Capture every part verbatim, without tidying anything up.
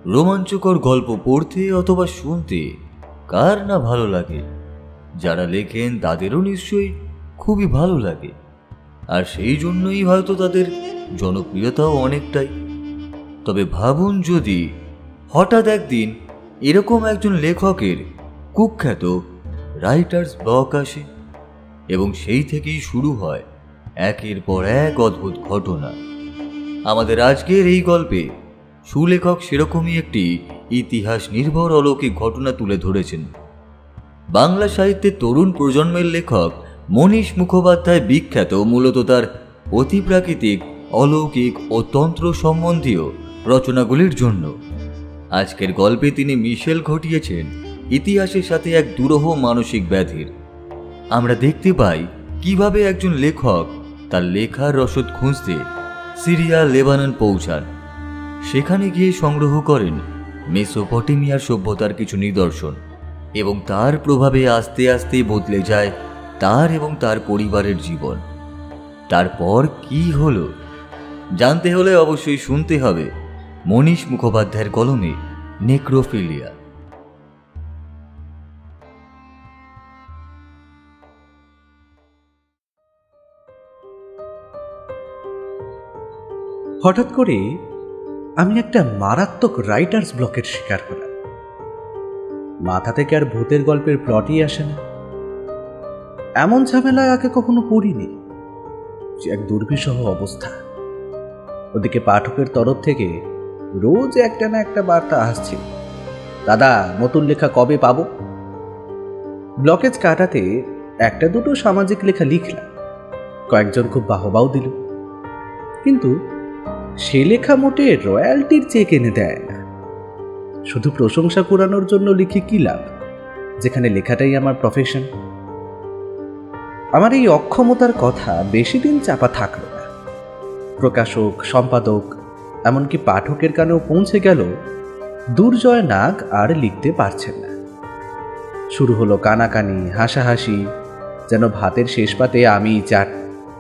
রোমাঞ্চকর গল্প পড়তে অথবা শুনতে কার না ভালো লাগে। যারা লেখেন তাদেরও নিশ্চয়ই খুবই ভালো লাগে, আর সেই জন্যই হয়তো তাদের জনপ্রিয়তাও অনেকটাই। তবে ভাবুন, যদি হঠাৎ একদিন এরকম একজন লেখকের কুখ্যাত রাইটার্স ব্লক আসে এবং সেই থেকেই শুরু হয় একের পর এক অদ্ভুত ঘটনা। আমাদের আজকের এই গল্পে সুলেখক সেরকমই একটি ইতিহাস নির্ভর অলৌকিক ঘটনা তুলে ধরেছেন। বাংলা সাহিত্যের তরুণ প্রজন্মের লেখক মনীষ মুখোপাধ্যায় বিখ্যাত মূলত তার অতিপ্রাকৃতিক, অলৌকিক ও তন্ত্র সম্বন্ধীয় রচনাগুলির জন্য। আজকের গল্পে তিনি মিশেল ঘটিয়েছেন ইতিহাসের সাথে এক দুরূহ মানসিক ব্যাধির। আমরা দেখতে পাই কিভাবে একজন লেখক তার লেখার রসদ খুঁজতে সিরিয়া, লেবানন পৌঁছান। সেখানে গিয়ে সংগ্রহ করেন মেসোপটেমিয়ার সভ্যতার কিছু নিদর্শন, এবং তার প্রভাবে আস্তে আস্তে বদলে যায় তার এবং তার পরিবারের জীবন। তারপর কি হলো জানতে হলে অবশ্যই শুনতে হবে মনীষ মুখোপাধ্যায়ের কলমে নেক্রোফিলিয়া। হঠাৎ করে আমি একটা মারাত্মক রাইটার্স ব্লকের শিকার হলাম। মাথা থেকে আর ভূতের গল্পের প্লটই আসে না। এমন ঝামেলায় আগে কখনো পড়িনি। যে এক দুর্বিষহ অবস্থা। ওদিকে পাঠকের তরফ থেকে রোজ একটা না একটা বার্তা আসছে, দাদা নতুন লেখা কবে পাবো। ব্লকেজ কাটাতে একটা দুটো সামাজিক লেখা লিখলাম, কয়েকজন খুব বাহবাও দিল, কিন্তু সে লেখা মোটে রয়্যালটির চেক এনে দেয় না। শুধু প্রশংসা কুড়ানোর জন্য লিখে কি লাভ, যেখানে লেখাটাই আমার প্রফেশন। আমার এই অক্ষমতার কথা বেশি দিন চাপা থাকলো না। প্রকাশক, সম্পাদক, এমনকি পাঠকের কানেও পৌঁছে গেল দুর্জয় নাগ আর লিখতে পারছেন না। শুরু হলো কানাকানি, হাসাহাসি, যেন ভাতের শেষ পাতে আমি চাট।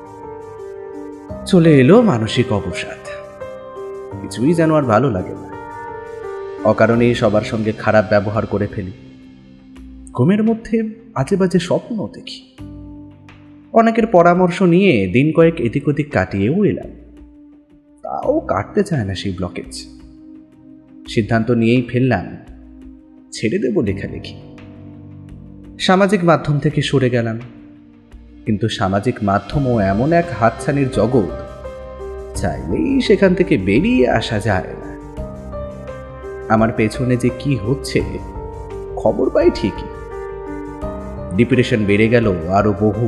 চলে এলো মানসিক অবসাদ। কিছুই যেন আর ভালো লাগে না। অকারণেই সবার সঙ্গে খারাপ ব্যবহার করে ফেলি। ঘুমের মধ্যে আজে বাজে স্বপ্ন দেখি। অনেকের পরামর্শ নিয়ে দিন কয়েক এদিক ওদিক কাটিয়েও এলাম, তাও কাটতে চায় না সেই ব্লকেজ। সিদ্ধান্ত নিয়েই ফেললাম, ছেড়ে দেব লেখালেখি। সামাজিক মাধ্যম থেকে সরে গেলাম, কিন্তু সামাজিক মাধ্যমও এমন এক হাতছানির জগৎ, চাইলেই সেখান থেকে বেরিয়ে আসা যায় না। আমার পেছনে যে কি হচ্ছে খবর পাই ঠিকই। ডিপ্রেশন বেড়ে গেল আরো বহু।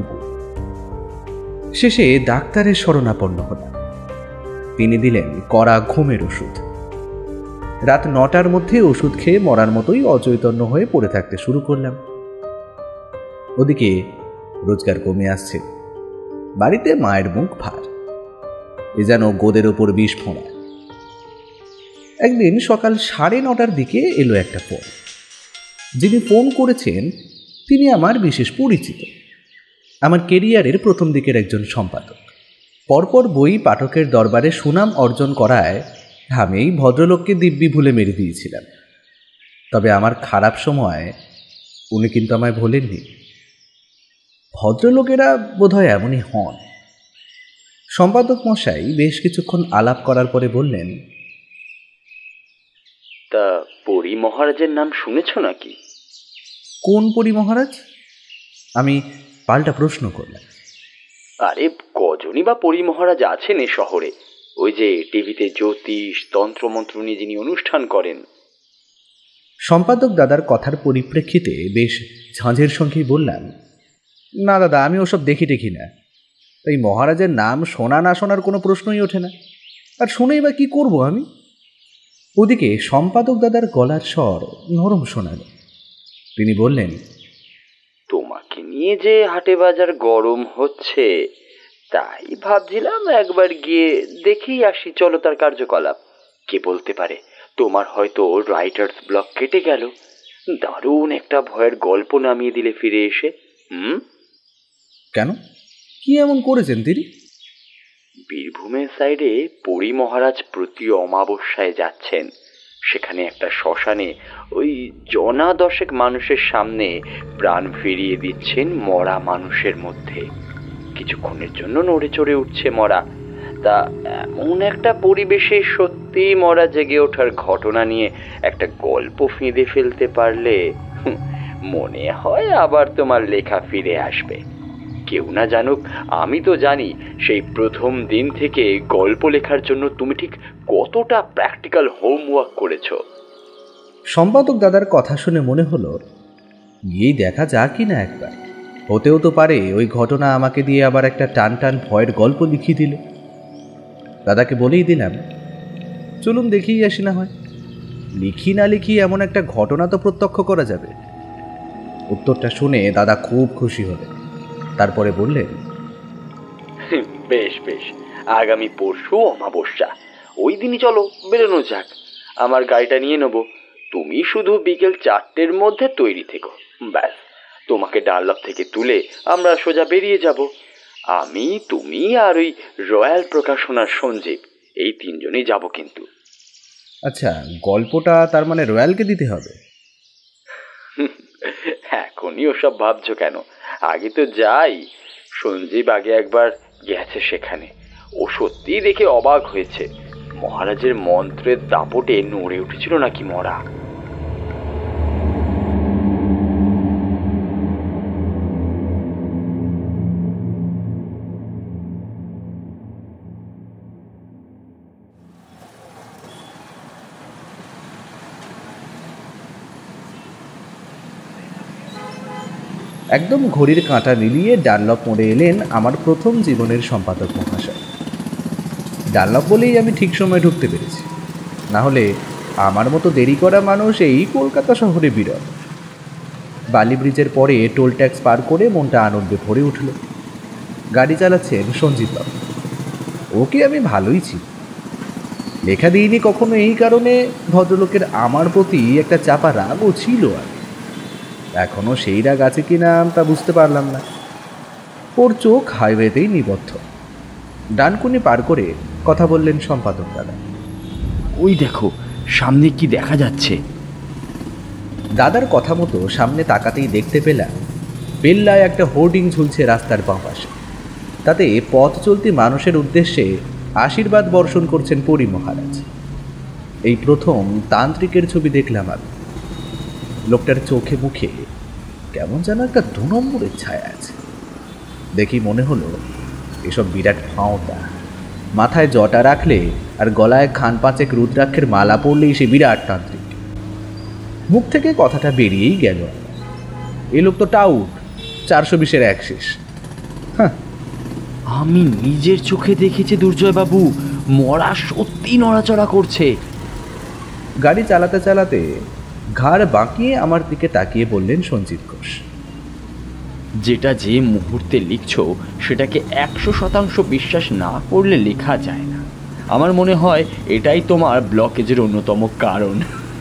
শেষে ডাক্তারের শরণাপন্ন হলাম। তিনি দিলেন কড়া ঘুমের ওষুধ। রাত নটার মধ্যে ওষুধ খেয়ে মরার মতোই অচৈতন্য হয়ে পড়ে থাকতে শুরু করলাম। ওদিকে রোজগার কমে আসছে, বাড়িতে মায়ের মুখ ভার। এ যেন গোদের ওপর বিষ ফোঁড়া। একদিন সকাল সাড়ে নটার দিকে এলো একটা ফোন। যিনি ফোন করেছেন তিনি আমার বিশেষ পরিচিত, আমার কেরিয়ারের প্রথম দিকের একজন সম্পাদক। পরপর বই পাঠকের দরবারে সুনাম অর্জন করায় আমি এই ভদ্রলোককে দিব্যি ভুলে মেরে দিয়েছিলাম। তবে আমার খারাপ সময় উনি কিন্তু আমায় ভোলেননি। ভদ্রলোকেরা বোধহয় এমনই হন। সম্পাদক মশাই বেশ কিছুক্ষণ আলাপ করার পরে বললেন, তা পরি মহারাজের নাম শুনেছ নাকি? কোন পরি মহারাজ? আমি পাল্টা প্রশ্ন করলাম। আরে কজনই বা পরি মহারাজ আছেন এ শহরে? ওই যে টিভিতে জ্যোতিষ, তন্ত্রমন্ত্র নিয়ে যিনি অনুষ্ঠান করেন। সম্পাদক দাদার কথার পরিপ্রেক্ষিতে বেশ ঝাঁঝের সঙ্গেই বললাম, না দাদা, আমি ওসব দেখি দেখি না। এই মহারাজের নাম শোনা না শোনার কোনো প্রশ্নই ওঠে না, আর শুনেই বা কি করব আমি। ওদিকে সম্পাদক দাদার গলার স্বর নরম শোনাল। তিনি বললেন, তোমাকে নিয়ে যে হাটে বাজার গরম হচ্ছে, তাই ভাবছিলাম একবার গিয়ে দেখেই আসি। চলো তার কার্যকলাপ। কে বলতে পারে তোমার হয়তো রাইটার্স ব্লক কেটে গেল। দারুণ একটা ভয়ের গল্প নামিয়ে দিলে ফিরে এসে। হুম কেন, কি এমন করেছেন তিনি? বীরভূমের সাইডে পরি মহারাজ প্রতি অমাবস্যায় যাচ্ছেন। সেখানে একটা শ্মশানে ওই জনা দশেক মানুষের সামনে প্রাণ ফিরিয়ে দিচ্ছেন মরা মানুষের মধ্যে। কিছুক্ষণের জন্য নড়ে চড়ে উঠছে মরা। তা এমন একটা পরিবেশে সত্যি মরা জেগে ওঠার ঘটনা নিয়ে একটা গল্প ফেঁদে ফেলতে পারলে মনে হয় আবার তোমার লেখা ফিরে আসবে। কেউ না জানুক, আমি তো জানি সেই প্রথম দিন থেকে গল্প লেখার জন্য তুমি ঠিক কতটা প্র্যাকটিক্যাল হোমওয়ার্ক করেছো। সম্পাদক দাদার কথা শুনে মনে হলো গিয়েই দেখা যাক কি না একবার। হতেও তো পারে ওই ঘটনা আমাকে দিয়ে আবার একটা টান টান ভয়ের গল্প লিখিয়ে দিল। দাদাকে বলেই দিলাম, চলুন দেখেই আসি না হয়, লিখি না লিখি এমন একটা ঘটনা তো প্রত্যক্ষ করা যাবে। উত্তরটা শুনে দাদা খুব খুশি হলেন। তারপরে বললেন, বেশ বেশ, আগামী পরশু অমাবস্যা, ওই দিনই চলো বেরোনো যাক। আমার গাড়িটা নিয়ে নেবো, তুমি শুধু বিকেল চারটের মধ্যে তৈরি থেকো। ব্যাস, তোমাকে ডানলপ থেকে তুলে আমরা সোজা বেরিয়ে যাব। আমি, তুমি আর ওই রয়্যাল প্রকাশনার সঞ্জীব, এই তিনজনই যাব কিন্তু। আচ্ছা, গল্পটা তার মানে রয়্যালকে দিতে হবে? এখনই ওসব ভাবছো কেন? আগে তো যাই। সঞ্জীব আগে একবার গেছে সেখানে, ও সত্যি দেখে অবাক হয়েছে। মহারাজের মন্ত্রের দাপটে নড়ে উঠেছিল নাকি মরা। একদম ঘড়ির কাঁটা মিলিয়ে ডানলপ মোড়ে এলেন আমার প্রথম জীবনের সম্পাদক মহাশয়। ডানলপ বলেই আমি ঠিক সময় ঢুকতে পেরেছি, না হলে আমার মতো দেরি করা মানুষ এই কলকাতা শহরে বিরল। বালি ব্রিজের পরে টোল ট্যাক্স পার করে মনটা আনন্দে ভরে উঠল। গাড়ি চালাচ্ছেন সঞ্জীব বাবু। ওকে আমি ভালোই ছিল, লেখা দিইনি কখনো, এই কারণে ভদ্রলোকের আমার প্রতি একটা চাপা রাগও ছিল। আর এখনও সেই রাগ আছে কি না তা বুঝতে পারলাম না। ওর চোখ হাইওয়েতেই নিবদ্ধ। ডানকুনি পার করে কথা বললেন সম্পাদক দাদা। ওই দেখো, সামনে কি দেখা যাচ্ছে? দাদার কথা মতো সামনে তাকাতেই দেখতে পেলাম বেল্লায় একটা হোর্ডিং ঝুলছে রাস্তার বাঁ পাশে। তাতে পথ চলতি মানুষের উদ্দেশ্যে আশীর্বাদ বর্ষণ করছেন পরি মহারাজ। এই প্রথম তান্ত্রিকের ছবি দেখলাম আমি। লোকটার চোখে মুখে কেমন যেন একটা দু নম্বরের ছায়া আছে। দেখি মনে হলো এসব বিরাট ফাঁওটা। মাথায় জটা রাখলে আর গলায় খান পাঁচেক রুদ্রাক্ষের মালা পরলেই সে বিরাট তান্ত্রিক। মুখ থেকে কথাটা বেরিয়েই গেল, এ লোক তো টাউট, চারশো বিশের এক শেষ। হ্যাঁ, আমি নিজের চোখে দেখেছি দুর্জয় বাবু, মরা সত্যি নড়াচড়া করছে। গাড়ি চালাতে চালাতে ঘাড় বাঁকিয়ে আমার দিকে তাকিয়ে বললেন সঞ্জীব ঘোষ, যেটা যে মুহূর্তে লিখছো সেটাকে একশো শতাংশ বিশ্বাস না করলে লেখা যায় না। আমার মনে হয় এটাই তোমার ব্লকেজের অন্যতম কারণ।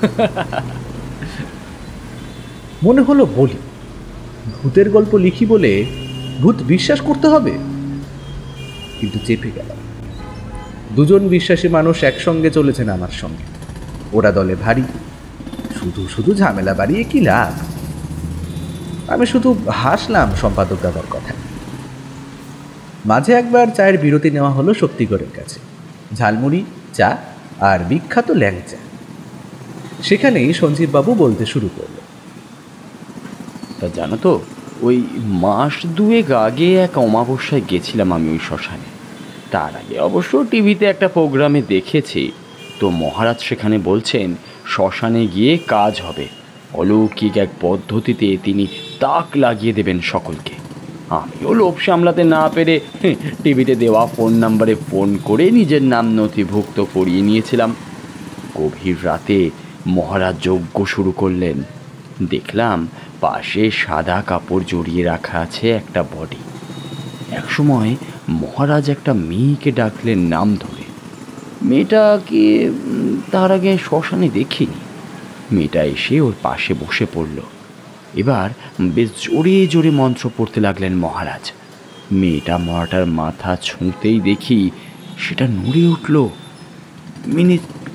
মনে হলো বলি, ভূতের গল্প লিখি বলে ভূত বিশ্বাস করতে হবে? কিন্তু চেপে গেল। দুজন বিশ্বাসী মানুষ একসঙ্গে চলেছেন আমার সঙ্গে, ওরা দলে ভারী, শুধু শুধু ঝামেলা বাড়িয়ে কি লাভ? আমি শুধু হাসলাম সম্পাদক দাদার কথা। মাঝে একবার চায়ের বিরতি নেওয়া হলো শক্তিগড়ের কাছে, ঝালমুড়ি, চা আর বিখ্যাত ল্যাংচা। সেখানেই সঞ্জীববাবু বলতে শুরু করল, তা জানো তো, ওই মাস দুয়েক আগে এক অমাবস্যায় গেছিলাম আমি ওই শ্মশানে। তার আগে অবশ্য টিভিতে একটা প্রোগ্রামে দেখেছি। তো মহারাজ সেখানে বলছেন শ্মশানে গিয়ে কাজ হবে, অলৌকিক এক পদ্ধতিতে তিনি তাক লাগিয়ে দেবেন সকলকে। আমিও লোভ সামলাতে না পেরে টিভিতে দেওয়া ফোন নাম্বারে ফোন করে নিজের নাম নথিভুক্ত করিয়ে নিয়েছিলাম। গভীর রাতে মহারাজ যজ্ঞ শুরু করলেন। দেখলাম পাশে সাদা কাপড় জড়িয়ে রাখা আছে একটা বডি। একসময় মহারাজ একটা মেয়েকে ডাকলেন নাম ধরে। মেয়েটাকে তার আগে শ্মশানে দেখিনি। মেয়েটা এসে ওর পাশে বসে পড়ল। এবার বেশ জোরে জোরে মন্ত্র পড়তে লাগলেন মহারাজ। মেয়েটা মরাটার মাথা ছুঁতেই দেখি সেটা নড়ে উঠল। মিনিট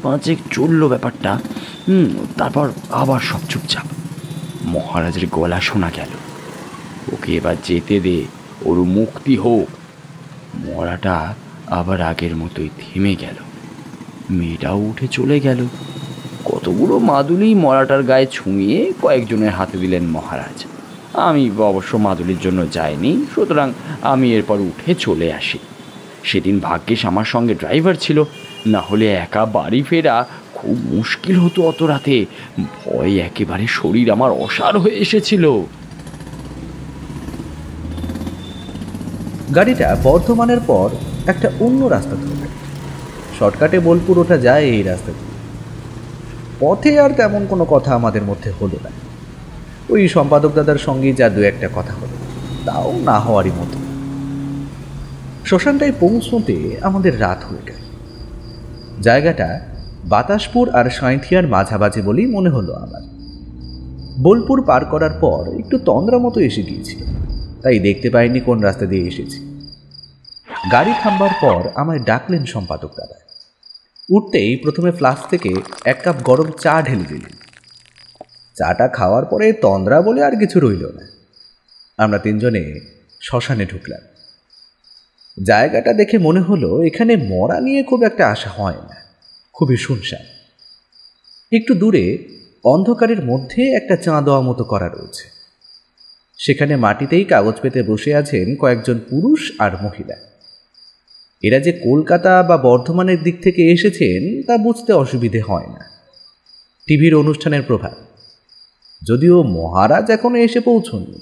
পাঁচেক চললো ব্যাপারটা। হুম তারপর আবার সব চুপচাপ। মহারাজের গলা শোনা গেল, ওকে এবার যেতে দে, ওর মুক্তি হোক। মরাটা আবার আগের মতোই থেমে গেল। মেয়েটাও উঠে চলে গেল। কতগুলো মাদুলি মরাটার গায়ে ছুঁয়ে কয়েকজনের হাতে দিলেন মহারাজ। আমি অবশ্য মাদুলির জন্য যাইনি, সুতরাং আমি এরপর উঠে চলে আসি। সেদিন ভাগ্যিস আমার সঙ্গে ড্রাইভার ছিল, না হলে একা বাড়ি ফেরা খুব মুশকিল হতো অত রাতে। ভয় একেবারে শরীর আমার অসাড় হয়ে এসেছিল। গাড়িটা বর্ধমানের পর একটা অন্য রাস্তা ধরবে। শর্টকাটে বোলপুর ওঠা যায় এই রাস্তা দিয়ে। পথে আর তেমন কোনো কথা আমাদের মধ্যে হলো না। ওই সম্পাদক দাদার সঙ্গে যা দু একটা কথা হলো, তাও না হওয়ারই মতো। শ্মশানটায় পৌঁছতে আমাদের রাত হয়ে গেল। জায়গাটা বাতাসপুর আর সাঁইথিয়ার মাঝামাঝি বলেই মনে হলো আমার। বোলপুর পার করার পর একটু তন্দ্রা মতো এসে গিয়েছিল, তাই দেখতে পাইনি কোন রাস্তা দিয়ে এসেছি। গাড়ি থামবার পর আমায় ডাকলেন সম্পাদক দাদা। উঠতেই প্রথমে ফ্লাস্ক থেকে এক কাপ গরম চা ঢেলে দিলেন। চাটা খাওয়ার পরে তন্দ্রা বলে আর কিছু রইল না। আমরা তিনজনে শ্মশানে ঢুকলাম। জায়গাটা দেখে মনে হলো এখানে মরা নিয়ে খুব একটা আশা হয় না, খুবই শুনশান। একটু দূরে অন্ধকারের মধ্যে একটা চাঁ দেওয়া মতো করা রয়েছে। সেখানে মাটিতেই কাগজ পেতে বসে আছেন কয়েকজন পুরুষ আর মহিলা। এরা যে কলকাতা বা বর্ধমানের দিক থেকে এসেছেন তা বুঝতে অসুবিধে হয় না, টিভির অনুষ্ঠানের প্রভাব। যদিও মহারাজ এখনো এসে পৌঁছননি।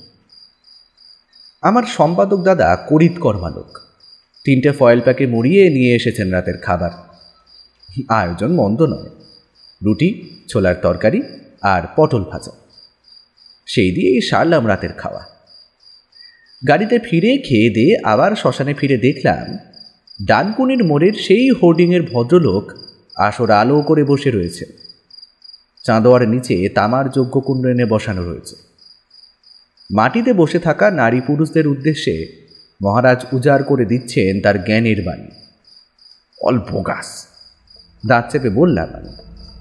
আমার সম্পাদক দাদা করিত কর্মালোক, তিনটে ফয়েল প্যাকে মুড়িয়ে নিয়ে এসেছেন রাতের খাবার। আয়োজন মন্দ নয়, রুটি, ছোলার তরকারি আর পটল ভাজা। সেই দিয়েই সারলাম রাতের খাওয়া। গাড়িতে ফিরে খেয়ে দিয়ে আবার শ্মশানে ফিরে দেখলাম ডানকুনির মোড়ের সেই হোর্ডিংয়ের ভদ্রলোক আসর আলো করে বসে রয়েছে। চাঁদোয়ার নিচে তামার যজ্ঞকুণ্ড এনে বসানো রয়েছে। মাটিতে বসে থাকা নারী পুরুষদের উদ্দেশ্যে মহারাজ উজাড় করে দিচ্ছেন তার জ্ঞানের বাণী। অল্প গাছ, দাঁত চেপে বললাম আমি।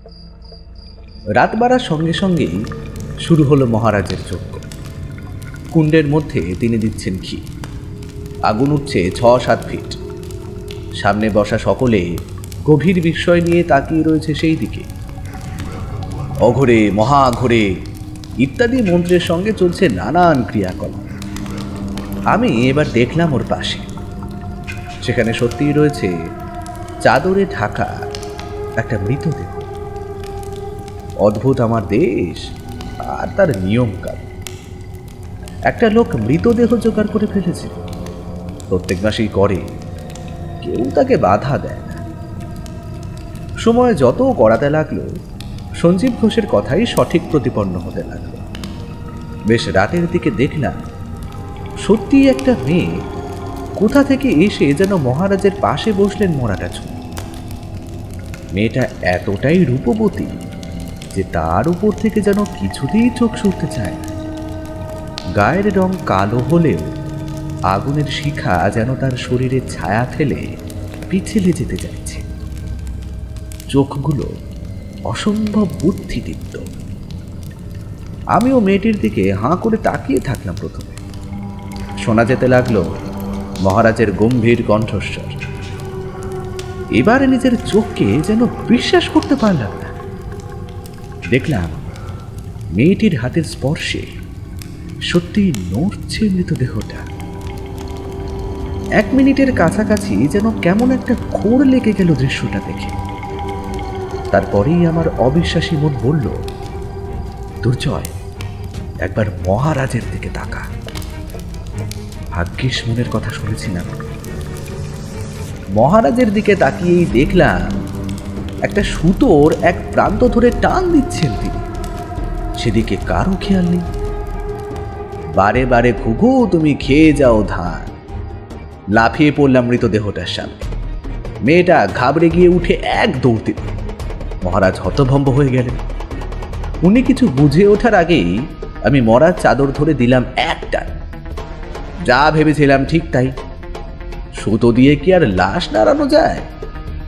রাত বাড়ার সঙ্গে সঙ্গেই শুরু হলো মহারাজের যজ্ঞ। কুণ্ডের মধ্যে তিনি দিচ্ছেন ঘি। আগুন উঠছে ছ সাত ফিট। সামনে বসা সকলে গভীর বিস্ময় নিয়ে তাকিয়ে রয়েছে সেই দিকে। অঘোরে মহাঘোরে ইত্যাদি মন্ত্রের সঙ্গে চলছে নানান ক্রিয়াকলাপ। আমি এবার দেখলাম ওর পাশে। সেখানে সত্যিই রয়েছে চাদরে ঢাকা একটা মৃতদেহ। অদ্ভুত আমার দেশ আর তার নিয়মকানুন। একটা লোক মৃতদেহ জোগাড় করে ফেলেছে, প্রত্যেক মাসেই করে, কেউ তাকে বাধা দেয় না। সময় যত গড়াতে লাগলো, সঞ্জীব ঘোষের কথাই সঠিক প্রতিপন্ন হতে লাগলো। বেশ রাতের দিকে দেখলাম সত্যি একটা মেয়ে কোথা থেকে এসে যেন মহারাজের পাশে বসলেন মরাটা ছুঁয়ে। মেয়েটা এতটাই রূপবতী যে তার উপর থেকে যেন কিছুতেই চোখ সরতে চায় না। গায়ের রং কালো হলেও আগুনের শিখা যেন তার শরীরে ছায়া ফেলে পিছলে যেতে যাচ্ছে। চোখগুলো অসম্ভব বুদ্ধিদীপ্ত। আমিও মেয়েটির দিকে হাঁ করে তাকিয়ে থাকলাম। প্রথমে শোনা যেতে লাগলো মহারাজের গম্ভীর কণ্ঠস্বর। এবারে নিজের চোখকে যেন বিশ্বাস করতে পারলাম না। দেখলাম মেয়েটির হাতের স্পর্শে সত্যি নড়ছে মৃতদেহটা। এক মিনিটের কাছাকাছি যেন কেমন একটা ঘোর লেগে গেল দৃশ্যটা দেখে। তারপরেই আমার অবিশ্বাসী মন বলল, দুর্জয়, একবার মহারাজের দিকে তাকা। ভাগ্যিস মনের কথা শুনেছিলাম। মহারাজের দিকে তাকিয়েই দেখলাম একটা সুতোর এক প্রান্ত ধরে টান দিচ্ছেন তিনি। সেদিকে কারো খেয়াল নেই। বারে বারে ঘুঘু তুমি খেয়ে যাও ধান। লাফিয়ে পড়লাম মৃতদেহটার সামনে। মেয়েটা ঘাবড়ে গিয়ে উঠে এক দৌড় দিল। মহারাজ হতভম্ব হয়ে গেলেন। উনি কিছু বুঝে ওঠার আগেই আমি মরার চাদর ধরে দিলাম একটা। যা ভেবেছিলাম ঠিক তাই। সুতো দিয়ে কি আর লাশ নাড়ানো যায়?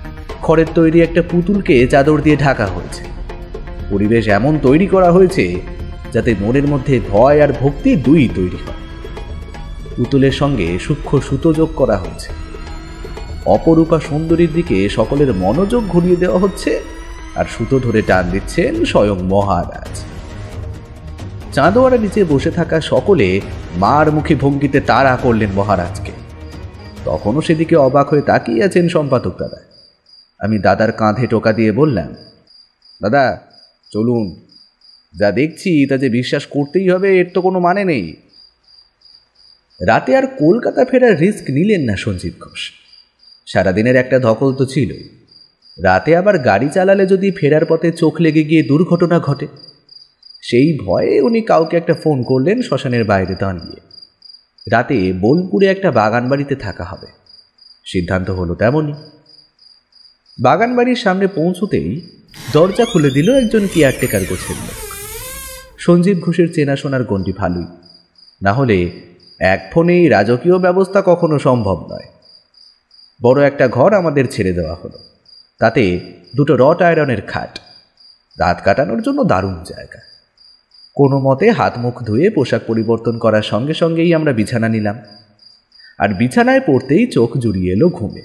খড়ের তৈরি একটা পুতুলকে চাদর দিয়ে ঢাকা হয়েছে। পরিবেশ এমন তৈরি করা হয়েছে যাতে মনের মধ্যে ভয় আর ভক্তি দুই তৈরি হয়। পুতুলের সঙ্গে সূক্ষ্ম সুতো যোগ করা হয়েছে। অপরূপা সুন্দরীর দিকে সকলের মনোযোগ ঘুরিয়ে দেওয়া হচ্ছে, আর সুতো ধরে টান দিচ্ছেন স্বয়ং মহারাজ। চাঁদোয়ারা নিচে বসে থাকা সকলে মার মুখে ভঙ্গিতে তাড়া করলেন মহারাজকে। তখনও সেদিকে অবাক হয়ে তাকিয়ে আছেন সম্পাদক দাদা। আমি দাদার কাঁধে টোকা দিয়ে বললাম, দাদা চলুন, যা দেখছি তা যে বিশ্বাস করতেই হবে এর তো কোনো মানে নেই। রাতে আর কলকাতা ফেরার রিস্ক নিলেন না সঞ্জীব ঘোষ। সারাদিনের একটা ধকল তো ছিলই, রাতে আবার গাড়ি চালালে যদি ফেরার পথে চোখ লেগে গিয়ে দুর্ঘটনা ঘটে, সেই ভয়ে উনি কাউকে একটা ফোন করলেন শ্মশানের বাইরে দাঁড়িয়ে। রাতে বোলপুরে একটা বাগান বাড়িতে থাকা হবে, সিদ্ধান্ত হলো তেমনই। বাগান বাড়ির সামনে পৌঁছতেই দরজা খুলে দিল একজন কেয়ারটেকার গোছের লোক। সঞ্জীব ঘোষের চেনাশোনার গণ্ডি ভালোই, না হলে এক ফোনেই রাজকীয় ব্যবস্থা কখনো সম্ভব নয়। বড় একটা ঘর আমাদের ছেড়ে দেওয়া হলো, তাতে দুটো রট আয়রনের খাট, দাঁত কাটানোর জন্য দারুণ জায়গা। কোনো মতে হাত মুখ ধুয়ে পোশাক পরিবর্তন করার সঙ্গে সঙ্গেই আমরা বিছানা নিলাম, আর বিছানায় পড়তেই চোখ জুড়িয়ে এলো ঘুমে।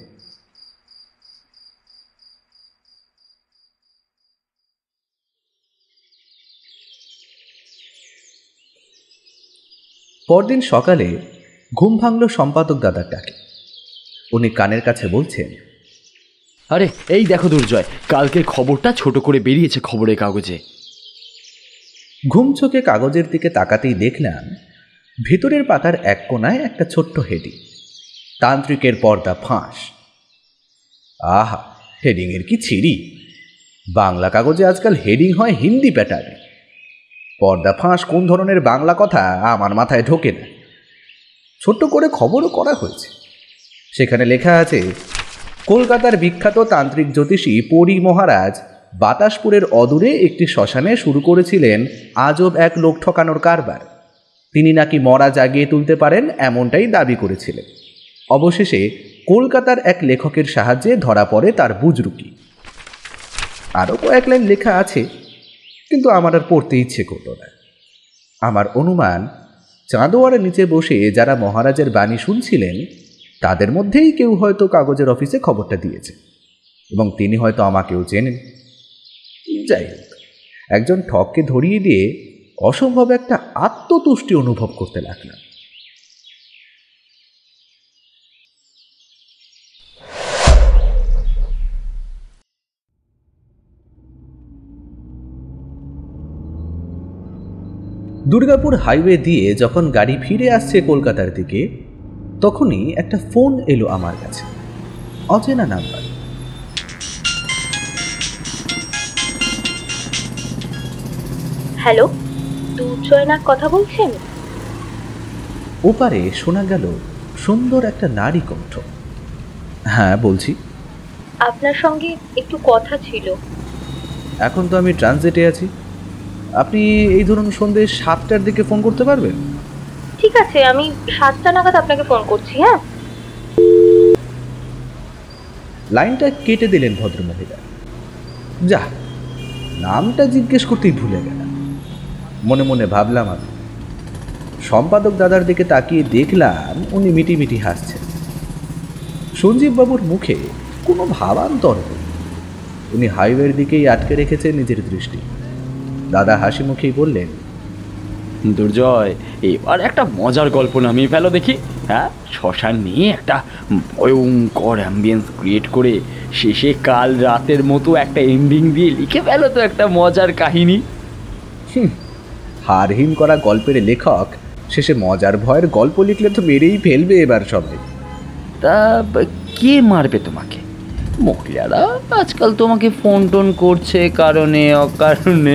পরদিন সকালে ঘুম ভাঙল সম্পাদক দাদার ডাকে। উনি কানের কাছে বলছেন, আরে এই দেখো দুর্জয়, কালকের খবরটা ছোট করে বেরিয়েছে খবরের কাগজে। ঘুম চোখে কাগজের দিকে তাকাতেই দেখলাম ভেতরের পাতার এক কোনায় একটা ছোট্ট হেডিং, তান্ত্রিকের পর্দা ফাঁস। আহা, হেডিংয়ের কি ছিরি! বাংলা কাগজে আজকাল হেডিং হয় হিন্দি প্যাটার্নে। পর্দা ফাঁস কোন ধরনের বাংলা কথা আমার মাথায় ঢোকে না। ছোট্ট করে খবরও করা হয়েছে। সেখানে লেখা আছে, কলকাতার বিখ্যাত তান্ত্রিক জ্যোতিষী পরী মহারাজ বাতাসপুরের অদূরে একটি শ্মশানে শুরু করেছিলেন আজব এক লোক ঠকানোর কারবার। তিনি নাকি মরা জাগিয়ে তুলতে পারেন এমনটাই দাবি করেছিলেন। অবশেষে কলকাতার এক লেখকের সাহায্যে ধরা পড়ে তার বুজরুকি। আরও কয়েক লাইন লেখা আছে, কিন্তু আমার আর পড়তে ইচ্ছে করল না। আমার অনুমান, চাঁদোয়ারের নিচে বসে যারা মহারাজের বাণী শুনছিলেন তাদের মধ্যেই কেউ হয়তো কাগজের অফিসে খবরটা দিয়েছে, এবং তিনি হয়তো আমাকেও চেনেন। যাই হোক, একজন ঠককে ধরিয়ে দিয়ে অসম্ভব একটা আত্মতুষ্টি অনুভব করতে লাগলাম। দুর্গাপুর হাইওয়ে দিয়ে যখন গাড়ি ফিরে আসছে কলকাতার দিকে, তখনই একটা ফোন এলো আমার কাছে, অচেনা নাম্বার। হ্যালো, দুর্জয় নাগ কথা বলছেন? ওপারে শোনা গেল সুন্দর একটা নারী কণ্ঠ। হ্যাঁ বলছি। আপনার সঙ্গে একটু কথা ছিল। এখন তো আমি ট্রানজিটে আছি, আপনি এই ধরুন সন্ধ্যে সাতটার দিকে ফোন করতে পারবেন? ঠিক আছে, আমি সাতটা নাগাদ আপনাকে ফোন করছি। হ্যাঁ। লাইনটা কেটে দিলেন ভদ্রমহিলা। যা, নামটা জিজ্ঞেস করতেই ভুলে গেলাম। মনে মনে ভাবলাম আমি। সম্পাদক দাদার দিকে তাকিয়ে দেখলাম উনি মিটি মিটি হাসছেন। সঞ্জীব বাবুর মুখে কোনো ভাবান্তর নেই। উনি হাইওয়ের দিকেই আটকে রেখেছেন নিজের দৃষ্টি। দাদা হাসি মুখেই বললেন, দুর্জয়, এবার একটা মজার গল্প নামিয়ে ফেলো দেখি। হ্যাঁ, শ্মশান নিয়ে একটা ভয়ঙ্কর অ্যাম্বিয়েন্স ক্রিয়েট করে শেষে কাল রাতের মতো একটা এন্ডিং দিয়ে লিখে ফেলো তো একটা মজার কাহিনী। হারহীন করা গল্পের লেখক শেষে মজার ভয়ের গল্প লিখলে তো মেরেই ফেলবে এবার সবাই। তা কে মারবে তোমাকে? মহিলারা আজকাল তোমাকে ফোন টোন করছে কারণে অকারণে।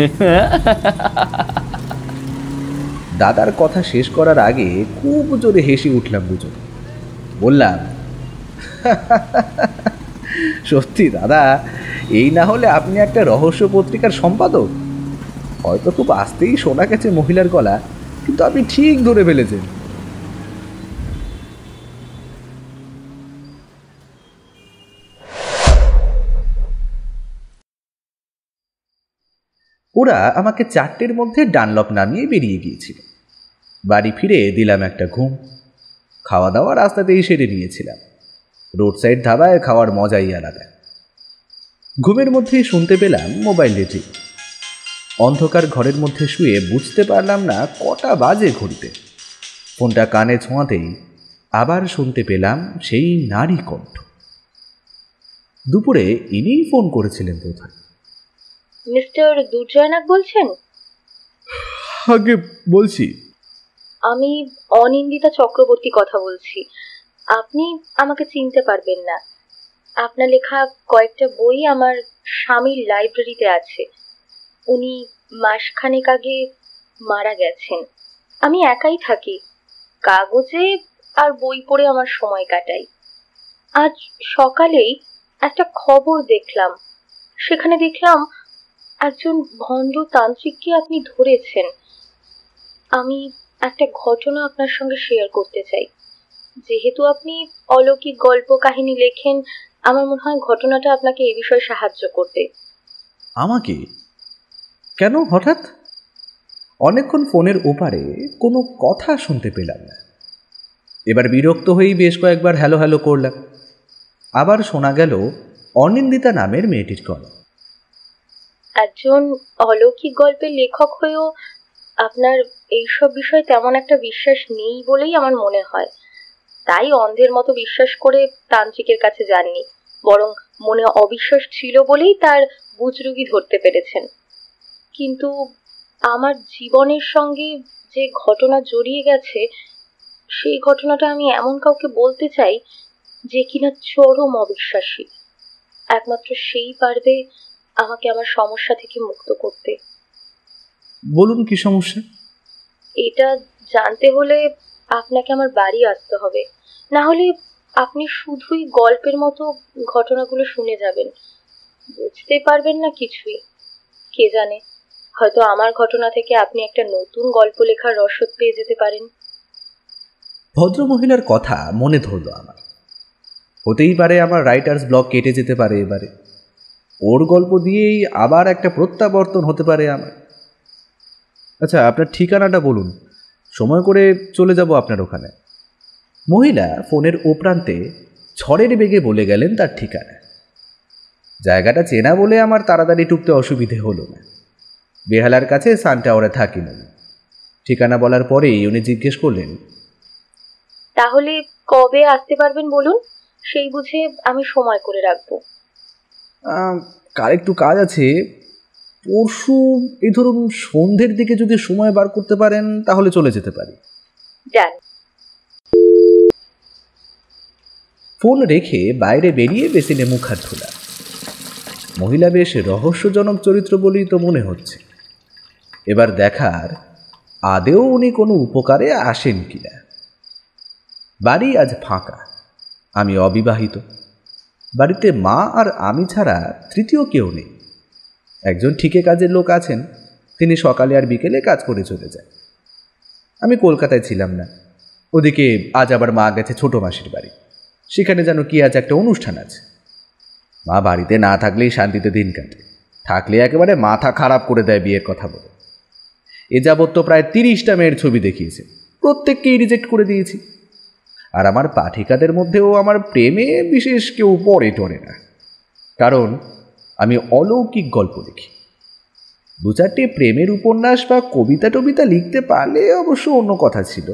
দাদার কথা শেষ করার আগে খুব জোরে হেসে উঠলাম দুজন। বললাম, সত্যি দাদা, এই না হলে আপনি একটা রহস্য পত্রিকার সম্পাদক। হয়তো খুব আস্তেই শোনা গেছে মহিলার গলা, কিন্তু আপনি ঠিক ধরে ফেলেছেন। ওরা আমাকে চারটের মধ্যে ডানলপ নামিয়ে বেরিয়ে গিয়েছিল। বাড়ি ফিরে দিলাম একটা ঘুম। খাওয়া দাওয়া রাস্তাতেই সেরে নিয়েছিলাম। রোড সাইড ধাবায় খাওয়ার মজাই আলাদা। ঘুমের মধ্যেই শুনতে পেলাম মোবাইল রেটিং। অন্ধকার ঘরের মধ্যে শুয়ে বুঝতে পারলাম না কটা বাজে ঘড়িতে। ফোনটা কানে ছোঁয়াতেই আবার শুনতে পেলাম সেই নারী কণ্ঠ। দুপুরে ইনিই ফোন করেছিলেন বোধহয়। মিস্টার দুর্জয়নাক বলছেন? আগে বলছি। আমি অনিন্দিতা চক্রবর্তী কথা বলছি। আপনি আমাকে চিনতে পারবেন না। আপনার লেখা কয়েকটা বই আমার স্বামীর লাইব্রেরিতে আছে। উনি মাসখানেক আগে মারা গেছেন। আমি একাই থাকি, কাগজে আর বই পড়ে আমার সময় কাটাই। আজ সকালেই একটা খবর দেখলাম, সেখানে দেখলাম একজন ভণ্ড তান্ত্রিককে আপনি ধরেছেন। আমি একটা ঘটনা আপনার সঙ্গে শেয়ার করতে চাই। যেহেতু আপনি অলৌকিক গল্প কাহিনী লেখেন, আমার মনে হয় ঘটনাটা আপনাকে এ বিষয়ে সাহায্য করবে। আমাকে? কেন হঠাৎ? অনেকক্ষণ ফোনের ওপারে কোনো কথা শুনতে পেলাম না। এবার বিরক্ত হয়েই বেশ কয়েকবার হ্যালো হ্যালো করলাম। আবার শোনা গেল অনিন্দিতা নামের মেয়েটির গল্প। একজন অলৌকিক গল্পের লেখক হয়েও আপনার এইসব বিষয়ে তেমন একটা বিশ্বাস নেই বলেই আমার মনে হয়। তাই অন্ধের মতো বিশ্বাস করে তান্ত্রিকের কাছে যাননি, বরং মনে অবিশ্বাস ছিল বলেই তার বুজরুগি ধরতে পেরেছেন। কিন্তু আমার জীবনের সঙ্গে যে ঘটনা জড়িয়ে গেছে, সেই ঘটনাটা আমি এমন কাউকে বলতে চাই যে কিনা চরম অবিশ্বাসী। একমাত্র সেই পারবে আমাকে আমার সমস্যা থেকে মুক্ত করতে। বলুন, কি সমস্যা? এটা জানতে হলে আপনাকে আমার বাড়ি আসতে হবে, না হলে আপনি শুধুই গল্পের মতো ঘটনাগুলো শুনে যাবেন, বুঝতে পারবেন না কিছুই। কে জানে, হয়তো আমার ঘটনা থেকে আপনি একটা নতুন গল্প লেখার রসদ পেয়ে যেতে পারেন। ভদ্রমহিলার কথা মনে ধরল আমার। হতেই পারে আমার রাইটার্স ব্লক কেটে যেতে পারে এবারে। ওর গল্প দিয়েই আবার একটা প্রত্যাবর্তন হতে পারে আমার। আচ্ছা, আপনার ঠিকানাটা বলুন, সময় করে চলে যাব আপনার ওখানে। মহিলা ফোনের ও প্রান্তে ঝড়ের বেগে বলে গেলেন তার ঠিকানা। জায়গাটা চেনা বলে আমার তাড়াতাড়ি টুকতে অসুবিধে হলো না। বেহালার কাছে সান টাওয়ারে থাকি না। ঠিকানা বলার পরেই উনি জিজ্ঞেস করলেন, তাহলে কবে আসতে পারবেন বলুন, সেই বুঝে আমি সময় করে রাখবো। কার একটু কাজ আছে, পরশু এই ধরুন সন্ধ্যের দিকে যদি সময় বার করতে পারেন তাহলে চলে যেতে পারি। যান। ফোন রেখে বাইরে বেরিয়ে বেসিনে মুখ হাত ধোলা। মহিলা বেশ রহস্যজনক চরিত্র বলেই তো মনে হচ্ছে। এবার দেখার আদেও উনি কোনো উপকারে আসেন কিনা। বাড়ি আজ ফাঁকা। আমি অবিবাহিত। বাড়িতে মা আর আমি ছাড়া তৃতীয় কেউ নেই। একজন ঠিকে কাজের লোক আছেন, তিনি সকালে আর বিকেলে কাজ করে চলে যায়। আমি কলকাতায় ছিলাম না। ওদিকে আজ আবার মা গেছে ছোট মাসির বাড়ি। সেখানে যেন কি আজ একটা অনুষ্ঠান আছে। মা বাড়িতে না থাকলেই শান্তিতে দিন কাটে, থাকলে একেবারে মাথা খারাপ করে দেয় বিয়ের কথা বলে। এ যাবৎ তো প্রায় তিরিশটা মেয়ের ছবি দেখিয়েছে, প্রত্যেককেই রিজেক্ট করে দিয়েছি। আর আমার পাঠিকাদের মধ্যেও আমার প্রেমে বিশেষ কেউ পড়ে টরে না, কারণ আমি অলৌকিক গল্প লিখি। দু চারটে প্রেমের উপন্যাস বা কবিতা টবিতা লিখতে পারলে অবশ্য অন্য কথা ছিল।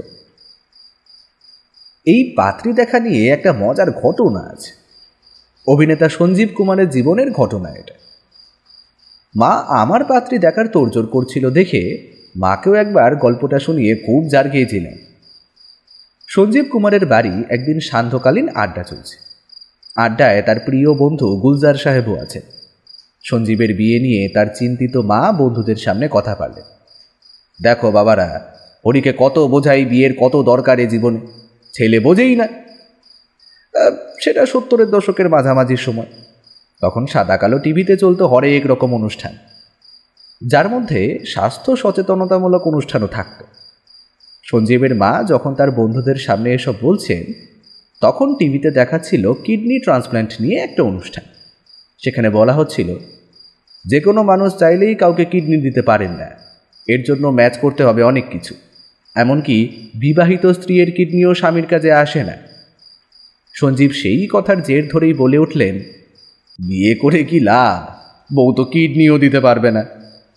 এই পাত্রী দেখা নিয়ে একটা মজার ঘটনা আছে। অভিনেতা সঞ্জীব কুমারের জীবনের ঘটনা এটা। মা আমার পাত্রী দেখার তোড়জোড় করছিল দেখে মাকেও একবার গল্পটা শুনিয়ে খুব জার্গিয়েছিলেন। সঞ্জীব কুমারের বাড়ি একদিন সান্ধ্যকালীন আড্ডা চলছে। আড্ডায় তার প্রিয় বন্ধু গুলজার সাহেবও আছেন। সঞ্জীবের বিয়ে নিয়ে তার চিন্তিত মা বন্ধুদের সামনে কথা পারলেন। দেখো বাবারা, হরিকে কত বোঝাই বিয়ের কত দরকার এ জীবনে, ছেলে বোঝেই না। সেটা সত্তরের দশকের মাঝামাঝির সময়। তখন সাদা কালো টিভিতে চলতো হরেক রকম অনুষ্ঠান, যার মধ্যে স্বাস্থ্য সচেতনতামূলক অনুষ্ঠানও থাকত। সঞ্জীবের মা যখন তার বন্ধুদের সামনে এসব বলছেন, তখন টিভিতে দেখাচ্ছিল কিডনি ট্রান্সপ্ল্যান্ট নিয়ে একটা অনুষ্ঠান। সেখানে বলা হচ্ছিল, যে কোনো মানুষ চাইলেই কাউকে কিডনি দিতে পারেন না, এর জন্য ম্যাচ করতে হবে অনেক কিছু। এমনকি বিবাহিত স্ত্রীর কিডনিও স্বামীর কাজে আসে না। সঞ্জীব সেই কথার জের ধরেই বলে উঠলেন, বিয়ে করে কি লাভ, বউ তো কিডনিও দিতে পারবে না।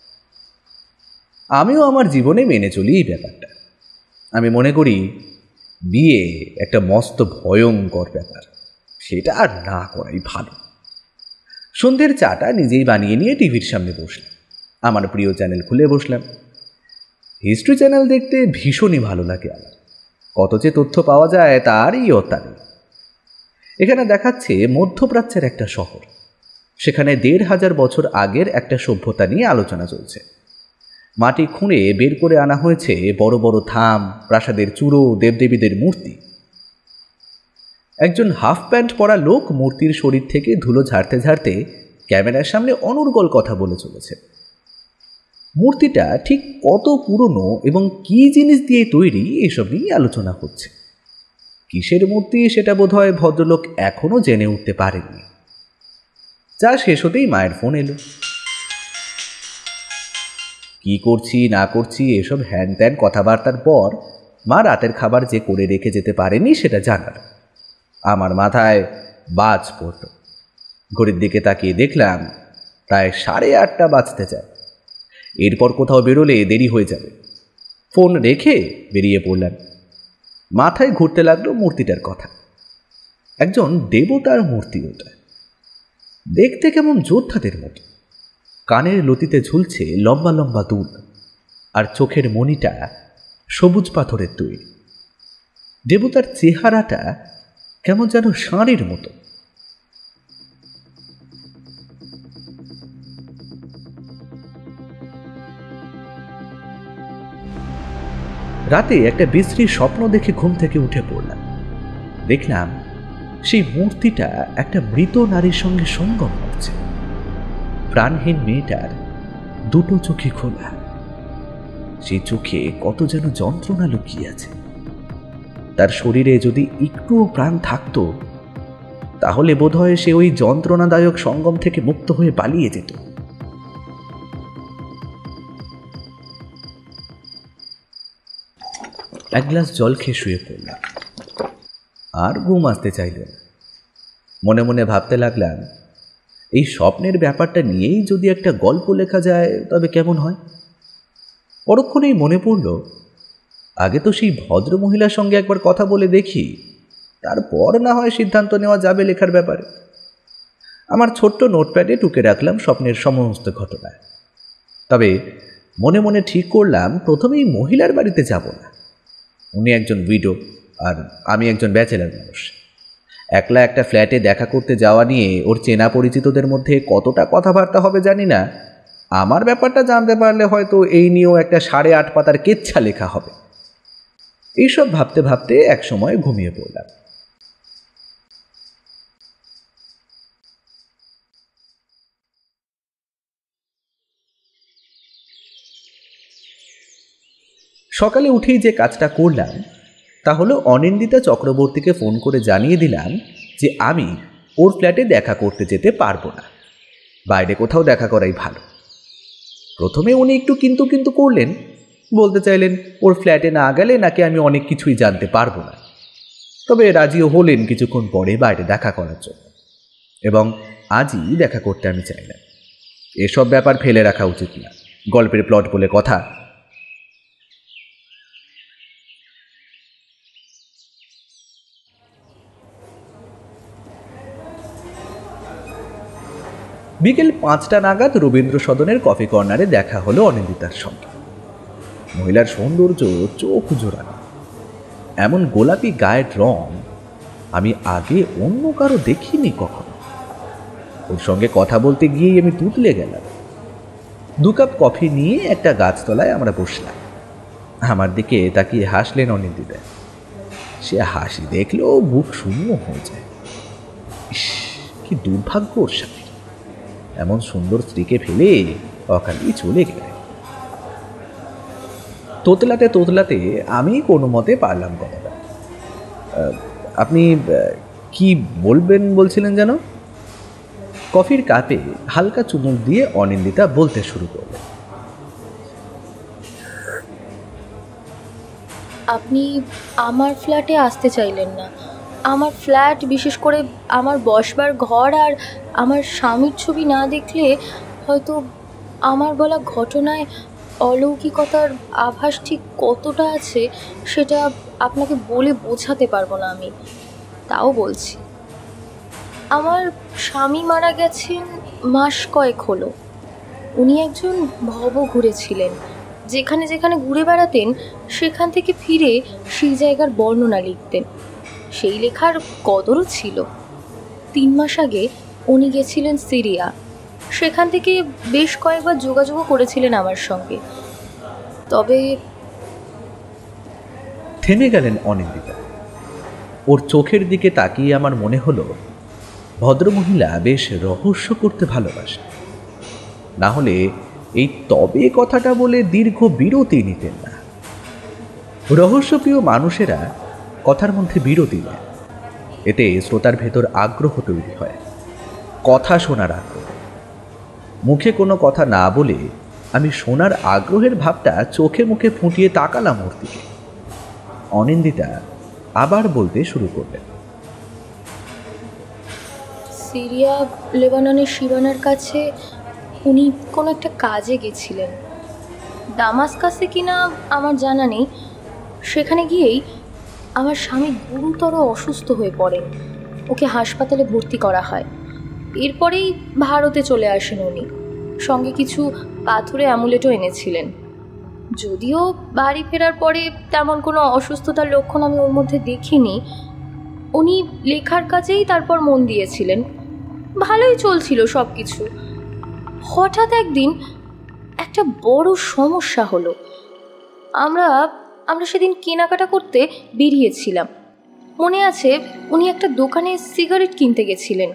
আমিও আমার জীবনে মেনে চলি এই ব্যাপারটা। আমি মনে করি বিয়ে একটা মস্ত ভয়ঙ্কর ব্যাপার, সেটা আর না করাই ভালো। সন্ধ্যের চাটা নিজেই বানিয়ে নিয়ে টিভির সামনে বসলাম। আমার প্রিয় চ্যানেল খুলে বসলাম। হিস্ট্রি চ্যানেল দেখতে ভীষণই ভালো লাগে আমার। কত যে তথ্য পাওয়া যায় তারই অত্যা নেই। এখানে দেখাচ্ছে মধ্যপ্রাচ্যের একটা শহর, সেখানে দেড় হাজার বছর আগের একটা সভ্যতা নিয়ে আলোচনা চলছে। মাটি খুঁড়ে বের করে আনা হয়েছে বড় বড় থাম, প্রাসাদের চূড়ো, দেবদেবীদের মূর্তি। একজন হাফ প্যান্ট পরা লোক মূর্তির শরীর থেকে ধুলো ঝাড়তে ঝাড়তে ক্যামেরার সামনে অনর্গল কথা বলে চলেছে। মূর্তিটা ঠিক কত পুরনো এবং কি জিনিস দিয়ে তৈরি এসব নিয়ে আলোচনা হচ্ছে। কিসের মূর্তি সেটা বোধহয় ভদ্রলোক এখনো জেনে উঠতে পারেননি। যা শেষ হতেই মায়ের ফোন এলো। কি করছি না করছি এসব হ্যান ত্যান কথাবার্তার পর মা রাতের খাবার যে করে রেখে যেতে পারেনি সেটা জানাল। আমার মাথায় বাজ পড়ল। ঘড়ির দিকে তাকিয়ে দেখলাম প্রায় সাড়ে আটটা বাজতে যায়। এরপর কোথাও বেরোলে দেরি হয়ে যাবে। ফোন রেখে বেরিয়ে পড়লাম। মাথায় ঘুরতে লাগলো মূর্তিটার কথা। একজন দেবতার মূর্তি ওটা। দেখতে কেমন যোদ্ধাদের মতো। কানের লতিতে ঝুলছে লম্বা লম্বা দুল, আর চোখের মণিটা সবুজ পাথরের তৈরি। দেবতার চেহারাটা কেমন যেন ষাঁড়ের মতো। রাতে একটা বিশ্রী স্বপ্ন দেখে ঘুম থেকে উঠে পড়লাম। দেখলাম সেই মূর্তিটা একটা মৃত নারীর সঙ্গে সঙ্গম করছে। প্রাণহীন মেয়েটার দুটো চোখে খোলা। সেই চোখে কত যেন যন্ত্রণা লুকিয়ে আছে। তার শরীরে যদি একটুও প্রাণ থাকতো তাহলে বোধহয় সে ওই যন্ত্রণাদায়ক সঙ্গম থেকে মুক্ত হয়ে পালিয়ে যেত। এক গ্লাস জল খেয়ে শুয়ে পড়লাম। আর ঘুম আসতে চাইল না। মনে মনে ভাবতে লাগলাম, এই স্বপ্নের ব্যাপারটা নিয়েই যদি একটা গল্প লেখা যায় তবে কেমন হয়। পরক্ষণেই মনে পড়ল, আগে তো সেই ভদ্র মহিলার সঙ্গে একবার কথা বলে দেখি, তারপর না হয় সিদ্ধান্ত নেওয়া যাবে লেখার ব্যাপারে। আমার ছোট্ট নোটপ্যাডে টুকে রাখলাম স্বপ্নের সমস্ত ঘটনা। তবে মনে মনে ঠিক করলাম প্রথমেই মহিলার বাড়িতে যাব না। উনি একজন উইডো আর আমি একজন ব্যাচেলার মানুষ। একলা একটা ফ্ল্যাটে দেখা করতে যাওয়া নিয়ে ওর চেনা পরিচিতদের মধ্যে কতটা কথাবার্তা হবে জানি না। আমার ব্যাপারটা জানতে পারলে হয়তো এই নিয়েও একটা সাড়ে আট পাতার কেচ্ছা লেখা হবে। এইসব ভাবতে ভাবতে এক সময় ঘুমিয়ে পড়লাম। সকালে উঠেই যে কাজটা করলাম তা হলো অনিন্দিতা চক্রবর্তীকে ফোন করে জানিয়ে দিলাম যে আমি ওর ফ্ল্যাটে দেখা করতে যেতে পারবো না, বাইরে কোথাও দেখা করাই ভালো। প্রথমে উনি একটু কিন্তু কিন্তু করলেন, বলতে চাইলেন ওর ফ্ল্যাটে না গেলে নাকি আমি অনেক কিছুই জানতে পারবো না। তবে রাজিও হলেন কিছুক্ষণ পরে বাইরে দেখা করার জন্য, এবং আজই দেখা করতে আমি চাইলাম। এসব ব্যাপার ফেলে রাখা উচিত না, গল্পের প্লট বলে কথা। বিকেল পাঁচটা নাগাদ রবীন্দ্র সদনের কফি কর্নারে দেখা হলো অনিন্দিতার সঙ্গে। মহিলার সৌন্দর্য চোখ জোড়ানো। এমন গোলাপি গায়ের রং আমি আগে অন্য কারো দেখিনি কখনো। ওর সঙ্গে কথা বলতে গিয়েই আমি তুতলে গেলাম। দু কাপ কফি নিয়ে একটা গাছতলায় আমরা বসলাম। আমার দিকে তাকিয়ে হাসলেন অনিন্দিতা। সে হাসি দেখলেও বুক শূন্য হয়ে যায়। ইস, কি দুর্ভাগ্য ওর সাথে, এমন সুন্দর স্ত্রীকে ফেলে অকালেই চলে গেলে। তোতলাতে তোতলাতে আমি কোনো মতে পারলাম কথাটা। আপনি কি বলবেন বলছিলেন যেন? কফির কাপে হালকা চুমুক দিয়ে অনিন্দিতা বলতে শুরু করলেন। আপনি আমার ফ্ল্যাটে আসতে চাইলেন না। আমার ফ্ল্যাট, বিশেষ করে আমার বসবার ঘর আর আমার স্বামীর ছবি না দেখলে হয়তো আমার বলা ঘটনায় অলৌকিকতার আভাস ঠিক কতটা আছে সেটা আপনাকে বলে বোঝাতে পারবো না আমি। তাও বলছি, আমার স্বামী মারা গেছেন মাস কয়েক হলো। উনি একজন ভবঘুরে ছিলেন। যেখানে যেখানে ঘুরে বেড়াতেন সেখান থেকে ফিরে সেই জায়গার বর্ণনা লিখতেন। সেই লেখার কদরও ছিল। তিন মাস আগে উনি গেছিলেন সিরিয়া। সেখান থেকে বেশ কয়েকবার যোগাযোগও করেছিলেন আমার সঙ্গে। তবে থেমে গেলেন অনিন্দিতা। ওর চোখের দিকে তাকিয়ে আমার মনে হলো ভদ্রমহিলা বেশ রহস্য করতে ভালোবাসেন। না হলে এই তবে কথাটা বলে দীর্ঘ বিরতি নিতেন না। রহস্যপ্রিয় মানুষেরা কথার মধ্যে বিরতি নেয়, এতে শ্রোতার ভেতর আগ্রহ তৈরি হয়, কথা শোনার আগ্রহ। মুখে কোনো কথা না বলে আমি শোনার আগ্রহের ভাবটা চোখে মুখে ফুটিয়ে তাকালাম ওর দিকে। অনিন্দিতা আবার বলতে শুরু করলেন। সিরিয়া লেবাননের সীমানার কাছে উনি কোনো একটা কাজে গেছিলেন। দামাস্কাসে কিনা আমার জানা নেই। সেখানে গিয়েই আমার স্বামী গুরুতর অসুস্থ হয়ে পড়েন। ওকে হাসপাতালে ভর্তি করা হয়। এরপরেই ভারতে চলে আসেন উনি। সঙ্গে কিছু পাথুরে অ্যামুলেটও এনেছিলেন। যদিও বাড়ি ফেরার পরে তেমন কোনো অসুস্থতার লক্ষণ আমি ওর মধ্যে দেখিনি। উনি লেখার কাজেই তারপর মন দিয়েছিলেন। ভালোই চলছিল সব কিছু। হঠাৎ একদিন একটা বড় সমস্যা হলো। আমরা আমরা সেদিন কেনাকাটা করতে বেরিয়েছিলাম। মনে আছে, উনি একটা দোকানে সিগারেট কিনতে গেছিলেন।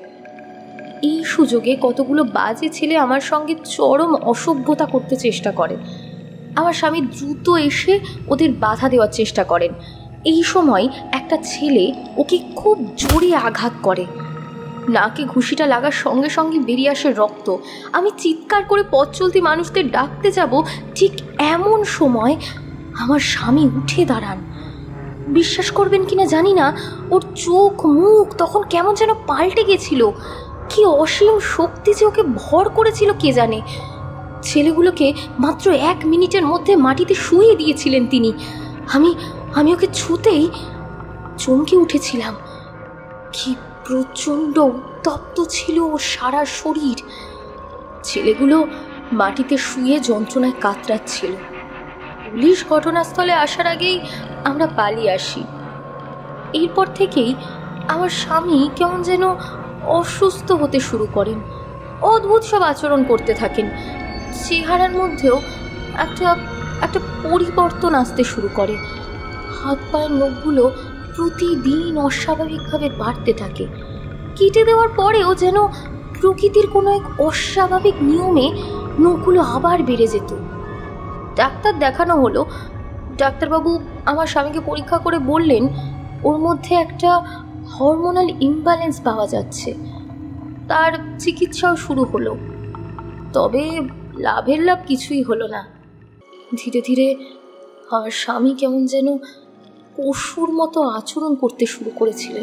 এই সুযোগে কতগুলো বাজে ছেলে আমার সঙ্গে চরম অসভ্যতা করতে চেষ্টা করে। আমার স্বামী দ্রুত এসে ওদের বাধা দেওয়ার চেষ্টা করেন। এই সময় একটা ছেলে ওকে খুব জোরে আঘাত করে। নাকে ঘুষিটা লাগার সঙ্গে সঙ্গে বেরিয়ে আসে রক্ত। আমি চিৎকার করে পথ চলতি মানুষদের ডাকতে যাব, ঠিক এমন সময় আমার স্বামী উঠে দাঁড়ান। বিশ্বাস করবেন কিনা জানি না, ওর চোখ মুখ তখন কেমন যেন পাল্টে গেছিল। কি অসীম শক্তি যে ওকে ভর করেছিল কে জানে। ছেলেগুলোকে মাত্র এক মিনিটের মধ্যে মাটিতে শুইয়ে দিয়েছিলেন তিনি। আমি আমি ওকে ছুঁতেই চমকে উঠেছিলাম। কি প্রচণ্ড উত্তপ্ত ছিল ওর সারা শরীর। ছেলেগুলো মাটিতে শুয়ে যন্ত্রণায় কাতরাচ্ছিল। পুলিশ ঘটনাস্থলে আসার আগেই আমরা পালিয়ে আসি। এরপর থেকেই আমার স্বামী কেমন যেন অসুস্থ হতে শুরু করেন। অদ্ভুত সব আচরণ করতে থাকেন। চেহারার মধ্যেও একটা একটা পরিবর্তন আসতে শুরু করে। হাত পায়ের নখগুলো প্রতিদিন অস্বাভাবিকভাবে বাড়তে থাকে। কেটে দেওয়ার পরেও যেন প্রকৃতির কোনো এক অস্বাভাবিক নিয়মে নখগুলো আবার বেড়ে যেত। ডাক্তার দেখানো হলো। ডাক্তারবাবু আমার স্বামীকে পরীক্ষা করে বললেন ওর মধ্যে একটা হরমোনাল ইমব্যালেন্স পাওয়া যাচ্ছে। তার চিকিৎসাও শুরু হলো। তবে লাভের লাভ কিছুই হলো না। ধীরে ধীরে আমার স্বামী কেমন যেন পশুর মতো আচরণ করতে শুরু করেছিলেন।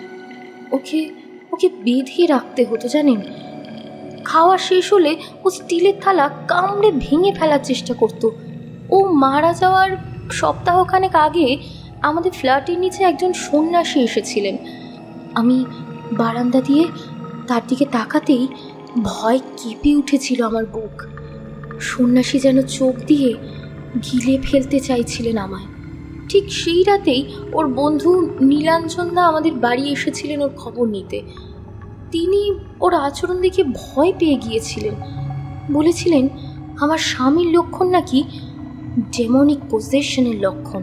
ওকে ওকে বেঁধে রাখতে হতো জানেন। খাওয়া শেষ হলে ও স্টিলের থালা কামড়ে ভেঙে ফেলার চেষ্টা করত। ও মারা যাওয়ার সপ্তাহখানেক আগে আমাদের ফ্ল্যাটের নিচে একজন সন্ন্যাসী এসেছিলেন। আমি বারান্দা দিয়ে তার দিকে তাকাতেই ভয় কেঁপে উঠেছিল আমার বুক। সন্ন্যাসী যেন চোখ দিয়ে গিলে ফেলতে চাইছিলেন আমায়। ঠিক সেই রাতেই ওর বন্ধু নীলাঞ্জনদা আমাদের বাড়ি এসেছিলেন ওর খবর নিতে। তিনি ওর আচরণ দেখে ভয় পেয়ে গিয়েছিলেন। বলেছিলেন আমার স্বামীর লক্ষণ নাকি ডেমনিক পজেশনের লক্ষণ।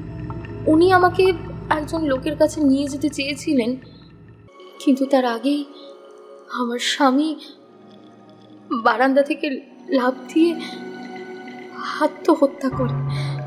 উনি আমাকে একজন লোকের কাছে নিয়ে যেতে চেয়েছিলেন, কিন্তু তার আগেই আমার স্বামী বারান্দা থেকে লাফ দিয়ে আত্মহত্যা করে।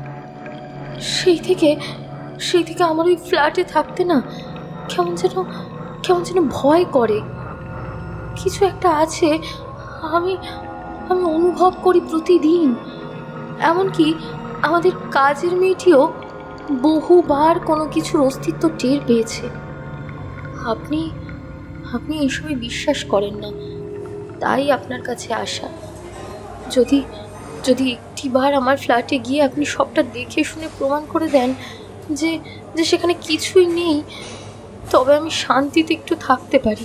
সেই থেকে সেই থেকে আমার ওই ফ্ল্যাটে থাকতে না কেমন যেন কেমন যেন ভয় করে। কিছু একটা আছে, আমি আমি অনুভব করি প্রতিদিন। এমনকি আমাদের কাজের মেয়েটিও বহুবার কোনো কিছুর অস্তিত্ব টের পেয়েছে। আপনি আপনি এসবে বিশ্বাস করেন না, তাই আপনার কাছে আসা। যদি যদি একটিবার আমার ফ্ল্যাটে গিয়ে আপনি সবটা দেখে শুনে প্রমাণ করে দেন যে যে সেখানে কিছুই নেই, তবে আমি শান্তিতে একটু থাকতে পারি।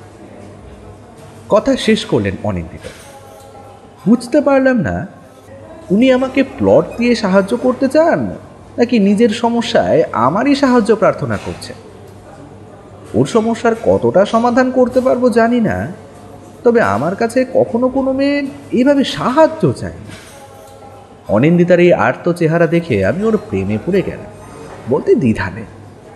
কথা শেষ করলেন অনিন্দিতা। বুঝতে পারলাম না উনি আমাকে প্লট দিয়ে সাহায্য করতে চান নাকি নিজের সমস্যায় আমারই সাহায্য প্রার্থনা করছেন। ওর সমস্যার কতটা সমাধান করতে পারবো জানি না, তবে আমার কাছে কখনো কোনো মেয়ে এইভাবে সাহায্য চায়নি। অনিন্দিতার এই আর্ত চেহারা দেখে আমি ওর প্রেমে পড়ে গেলাম, বলতে দ্বিধা নেই।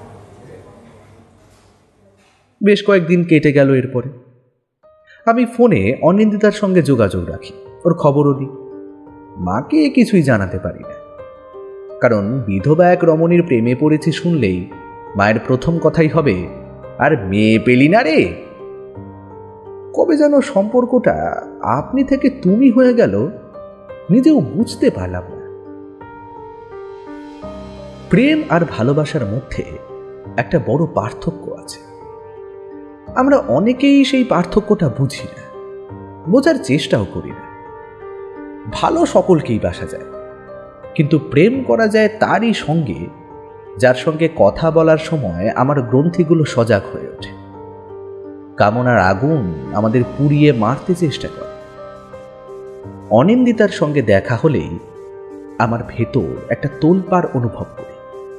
বেশ কয়েকদিন কেটে গেল। এরপরে আমি ফোনে অনিন্দিতার সঙ্গে যোগাযোগ রাখি, ওর খবরও দিই। মাকে কিছুই জানাতে পারি না, কারণ বিধবা এক রমণীর প্রেমে পড়েছি শুনলেই মায়ের প্রথম কথাই হবে, আর মেয়ে পেলি না রে। কবে যেন সম্পর্কটা আপনি থেকে তুমি হয়ে গেল, নিজেও বুঝতে পারলাম না। প্রেম আর ভালোবাসার মধ্যে একটা বড় পার্থক্য আছে। আমরা অনেকেই সেই পার্থক্যটা বুঝি না, বোঝার চেষ্টাও করি না। ভালো সকলকেই বাসা যায়, কিন্তু প্রেম করা যায় তারই সঙ্গে যার সঙ্গে কথা বলার সময় আমার গ্রন্থিগুলো সজাগ হয়ে ওঠে। কামনার আগুন আমাদের পুড়িয়ে মারতে চেষ্টা করে। অনিন্দিতার সঙ্গে দেখা হলেই আমার ভেতর একটা তোলপাড় অনুভব করি।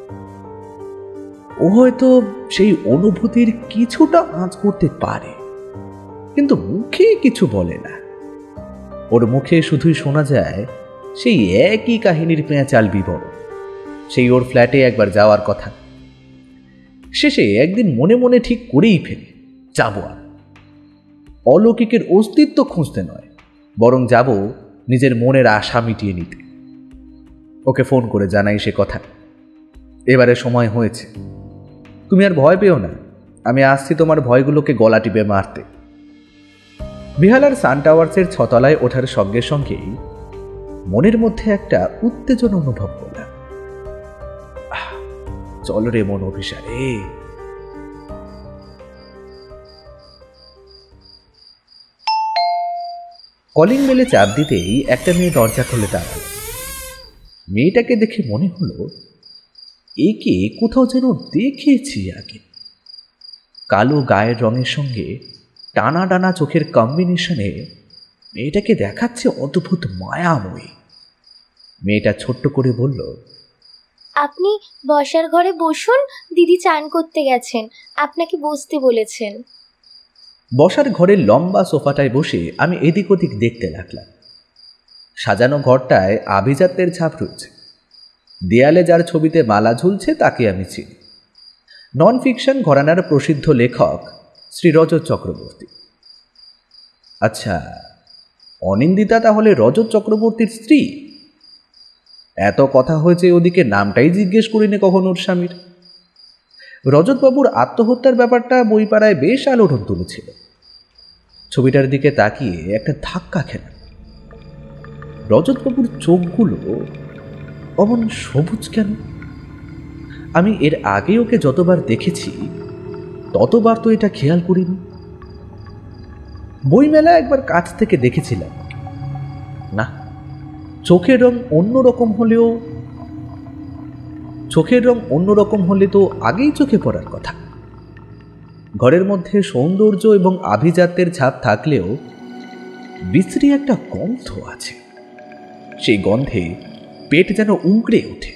ও হয়তো সেই অনুভূতির কিছুটা আঁচ করতে পারে, কিন্তু মুখে কিছু বলে না। ওর মুখে শুধুই শোনা যায় সেই একই কাহিনীর পেঁচাল বিবরণ। সেই ওর ফ্ল্যাটে একবার যাওয়ার কথা, শেষে একদিন মনে মনে ঠিক করেই ফেলে যাব। আর অলৌকিকের অস্তিত্ব খুঁজতে নয়, বরং যাব নিজের মনের আশা মিটিয়ে নিতে। ওকে ফোন করে জানাই সে কথা, এবারে সময় হয়েছে, তুমি আর ভয় পেও না, আমি আসছি তোমার ভয়গুলোকে গলা টিপে মারতে। বিহালার সান টাওয়ার্সের ছতলায় ওঠার সঙ্গে সঙ্গেই মনের মধ্যে একটা উত্তেজনা অনুভব করলাম। চল রে মন অভিসারে। কলিং বেলে চাপ দিতেই একটা মেয়ে দরজা খুলে দাঁড়ালো। মেয়েটাকে দেখে মনে হলো একে কোথাও যেন দেখেছি আগে। কালো গায়ের রঙের সঙ্গে টানা টানা চোখের কম্বিনেশনে মেয়েটাকে দেখাচ্ছে অদ্ভুত মায়াময়ী। মেয়েটা ছোট্ট করে বলল, আপনি বসার ঘরে বসুন, দিদি চান করতে গেছেন, আপনাকে বসতে বলেছেন। বসার ঘরের লম্বা সোফাটায় বসে আমি এদিক ওদিক দেখতে লাগলাম। সাজানো ঘরটায় আভিজাত্যের ছাপ রয়েছে। দেয়ালে যার ছবিতে মালা ঝুলছে তাকে আমি চিনি। নন ফিকশন ঘরানার প্রসিদ্ধ লেখক শ্রী রজত চক্রবর্তী। আচ্ছা, অনিন্দিতা তাহলে রজত চক্রবর্তীর স্ত্রী? এত কথা হয়েছে, ওদিকে নামটাই জিজ্ঞেস করিনি কখন ওর স্বামীর। রজতবাবুর আত্মহত্যার ব্যাপারটা বইপাড়ায় বেশ আলোড়ন তুলেছিল। ছবিটার দিকে তাকিয়ে একটা ধাক্কা খেলাম। রজতবাবুর চোখগুলো অমন সবুজ কেন? আমি এর আগে ওকে যতবার দেখেছি ততবার তো এটা খেয়াল করিনি। বইমেলা একবার কাছ থেকে দেখেছিলাম, না, চোখের রং অন্যরকম হলেও চোখের রং অন্যরকম হলে তো আগেই চোখে পড়ার কথা। ঘরের মধ্যে সৌন্দর্য এবং আভিজাত্যের ছাপ থাকলেও বিশ্রী একটা গন্ধ আছে। সেই গন্ধে পেট যেন উঁকড়ে ওঠে।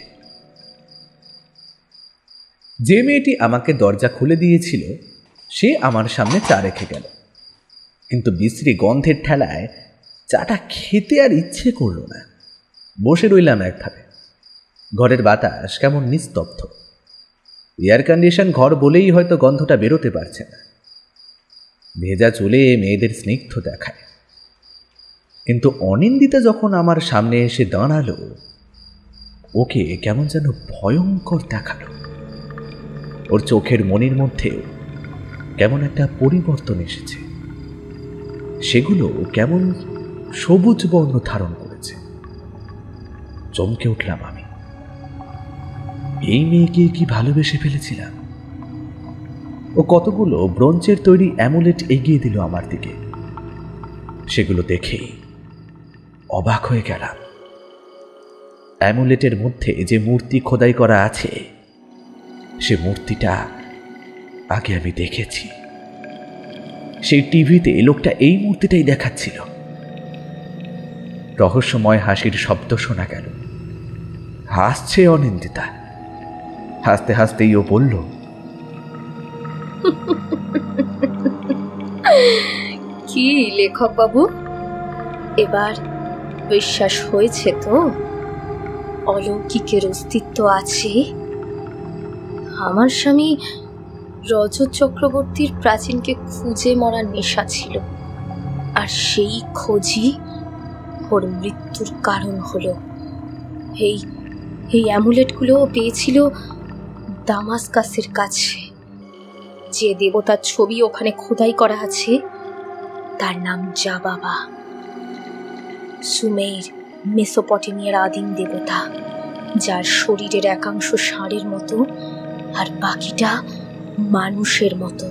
যে মেয়েটি আমাকে দরজা খুলে দিয়েছিল সে আমার সামনে চা রেখে গেল, কিন্তু বিশ্রী গন্ধের ঠেলায় চাটা খেতে আর ইচ্ছে করল না। বসে রইলাম একভাবে। ঘরের বাতাস কেমন নিস্তব্ধ। এয়ার কন্ডিশন ঘর বলেই হয়তো গন্ধটা বেরোতে পারছে না। ভেজা চুলে মেয়েদের স্নিগ্ধ দেখায়, কিন্তু অনিন্দিতা যখন আমার সামনে এসে দাঁড়ালো ওকে কেমন যেন ভয়ঙ্কর দেখালো। ওর চোখের মনির মধ্যেও কেমন একটা পরিবর্তন এসেছে। সেগুলো কেমন সবুজ বর্ণ ধারণ করেছে। চমকে উঠলাম আমি। এই মেয়েকে কি ভালোবেসে ফেলেছিলাম? ও কতগুলো ব্রোঞ্জের তৈরি অ্যামুলেট এগিয়ে দিল আমার দিকে। সেগুলো দেখে অবাক হয়ে গেলাম। অ্যামুলেটের মধ্যে যে মূর্তি খোদাই করা আছে, সে মূর্তিটা আগে আমি দেখেছি। সেই টিভিতে লোকটা এই মূর্তিটাই দেখাচ্ছিল। রহস্যময় হাসির শব্দ শোনা গেল। হাসছে অনিন্দিতা। হাসতে হাসতেই ও বলল, কি লেখক বাবু, এবার বিশ্বাস হয়েছে তো অলৌকিকের অস্তিত্ব আছে? আমার স্বামী রজত চক্রবর্তীর প্রাচীনকে খুঁজে মরার নেশা ছিল, আর সেই খোঁজই ওর মৃত্যুর কারণ হলো। এই এই অ্যামুলেটগুলো পেয়েছিল দামাস্কাসের কাছে। যে দেবতার ছবি ওখানে খোদাই করা আছে তার নাম জাবাবা। সুমের মেসোপটেমিয়ার আদিম দেবতা, যার শরীরের একাংশ ষাঁড়ের মতো আর বাকিটা মানুষের মতো।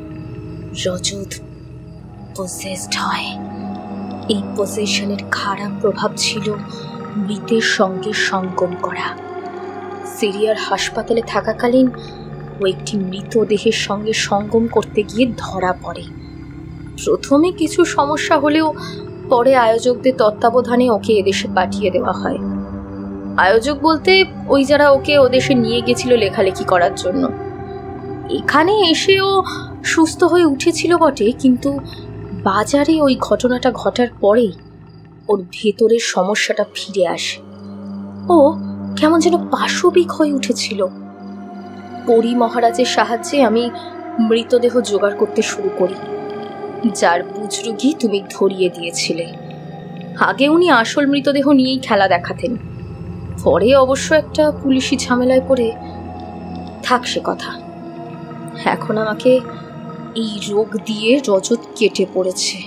রজত পজেসড হয়। এই পজেশনের খারাপ প্রভাব ছিল মৃতের সঙ্গে সঙ্গম করা। সিরিয়ার হাসপাতালে থাকাকালীন ও একটি মৃতদেহের সঙ্গে সঙ্গম করতে গিয়ে ধরা পড়ে। প্রথমে কিছু সমস্যা হলেও পরে আয়োজকদের তত্ত্বাবধানে ওকে এদেশে পাঠিয়ে দেওয়া হয়। আয়োজক বলতে ওই যারা ওকে ওদেশে নিয়ে গেছিল লেখালেখি করার জন্য। এখানে এসেও সুস্থ হয়ে উঠেছিল বটে, কিন্তু বাজারে ওই ঘটনাটা ঘটার পরেই ওর ভেতরের সমস্যাটা ফিরে আসে। ও কেমন যেন পাশবিক হয়ে উঠেছিল। পরী মহারাজের সাহায্যে আমি মৃতদেহ জোগাড় করতে শুরু করি, যার বুজরুগি তুমি ধরিয়ে দিয়েছিলে। আগে উনি আসল মৃতদেহ নিয়েই খেলা দেখাতেন, পরে অবশ্য একটা পুলিশি ঝামেলায় পড়ে থাক সে কথা। এখন আমাকে এই রোগ দিয়ে রজত কেটে পড়েছে।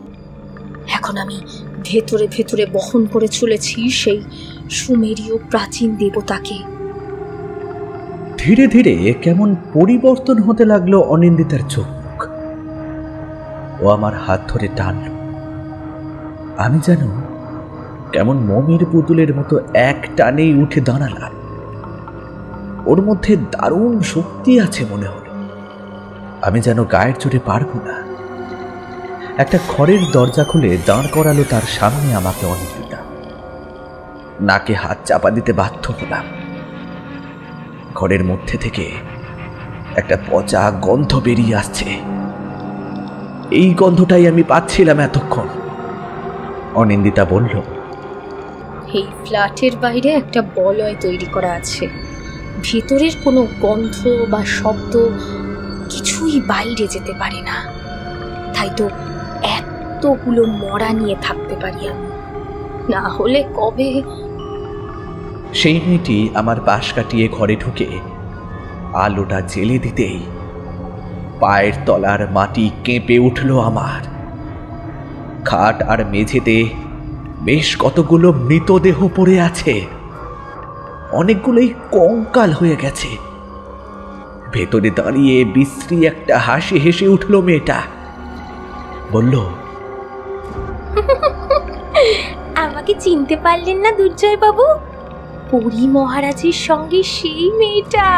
এখন আমি ভেতরে ভেতরে বহন করে চলেছি সেই সুমেরীয় প্রাচীন দেবতাকে। ধীরে ধীরে কেমন পরিবর্তন হতে লাগলো অনিন্দিতার চোখ। ও আমার হাত ধরে টানল। আমি যেন কেমন মোমের পুতুলের মতো এক টানেই উঠে দাঁড়ালাম। ওর মধ্যে দারুণ শক্তি আছে মনে হলো। আমি যেন গায়ের জোরে পারবো না। একটা ঘরের দরজা খুলে দাঁড় করালো তার সামনে আমাকে অনিন্দিতা। নাকে হাত চাপা দিতে বাধ্য হলাম। ঘরের মধ্যে থেকে একটা পচা গন্ধ বেরিয়ে আসছে। এই গন্ধটাই আমি পাচ্ছিলাম এতক্ষণ। অনিন্দিতা বলল, এই ফ্ল্যাটের বাইরে একটা বলয় তৈরি করা আছে। ভেতরের কোনো গন্ধ বা শব্দ কিছুই বাইরে যেতে পারে না। তাই তো এতগুলো মরা নিয়ে থাকতে পারি আমি, না হলে কবে। সেই মেয়েটি আমার পাশ কাটিয়ে ঘরে ঢুকে আলোটা জ্বেলে দিতেই পায়ের তলার মাটি কেঁপে উঠল আমার। খাট আর মেঝেতে বেশ কতগুলো মৃতদেহ পড়ে আছে। অনেকগুলোই কঙ্কাল হয়ে গেছে। ভেতরে দাঁড়িয়ে বিশ্রী একটা হাসি হেসে উঠল মেয়েটা। বলল, আমাকে চিনতে পারলেন না দুর্জয় বাবু? পরী মহারাজের সঙ্গে সেই মেয়েটা।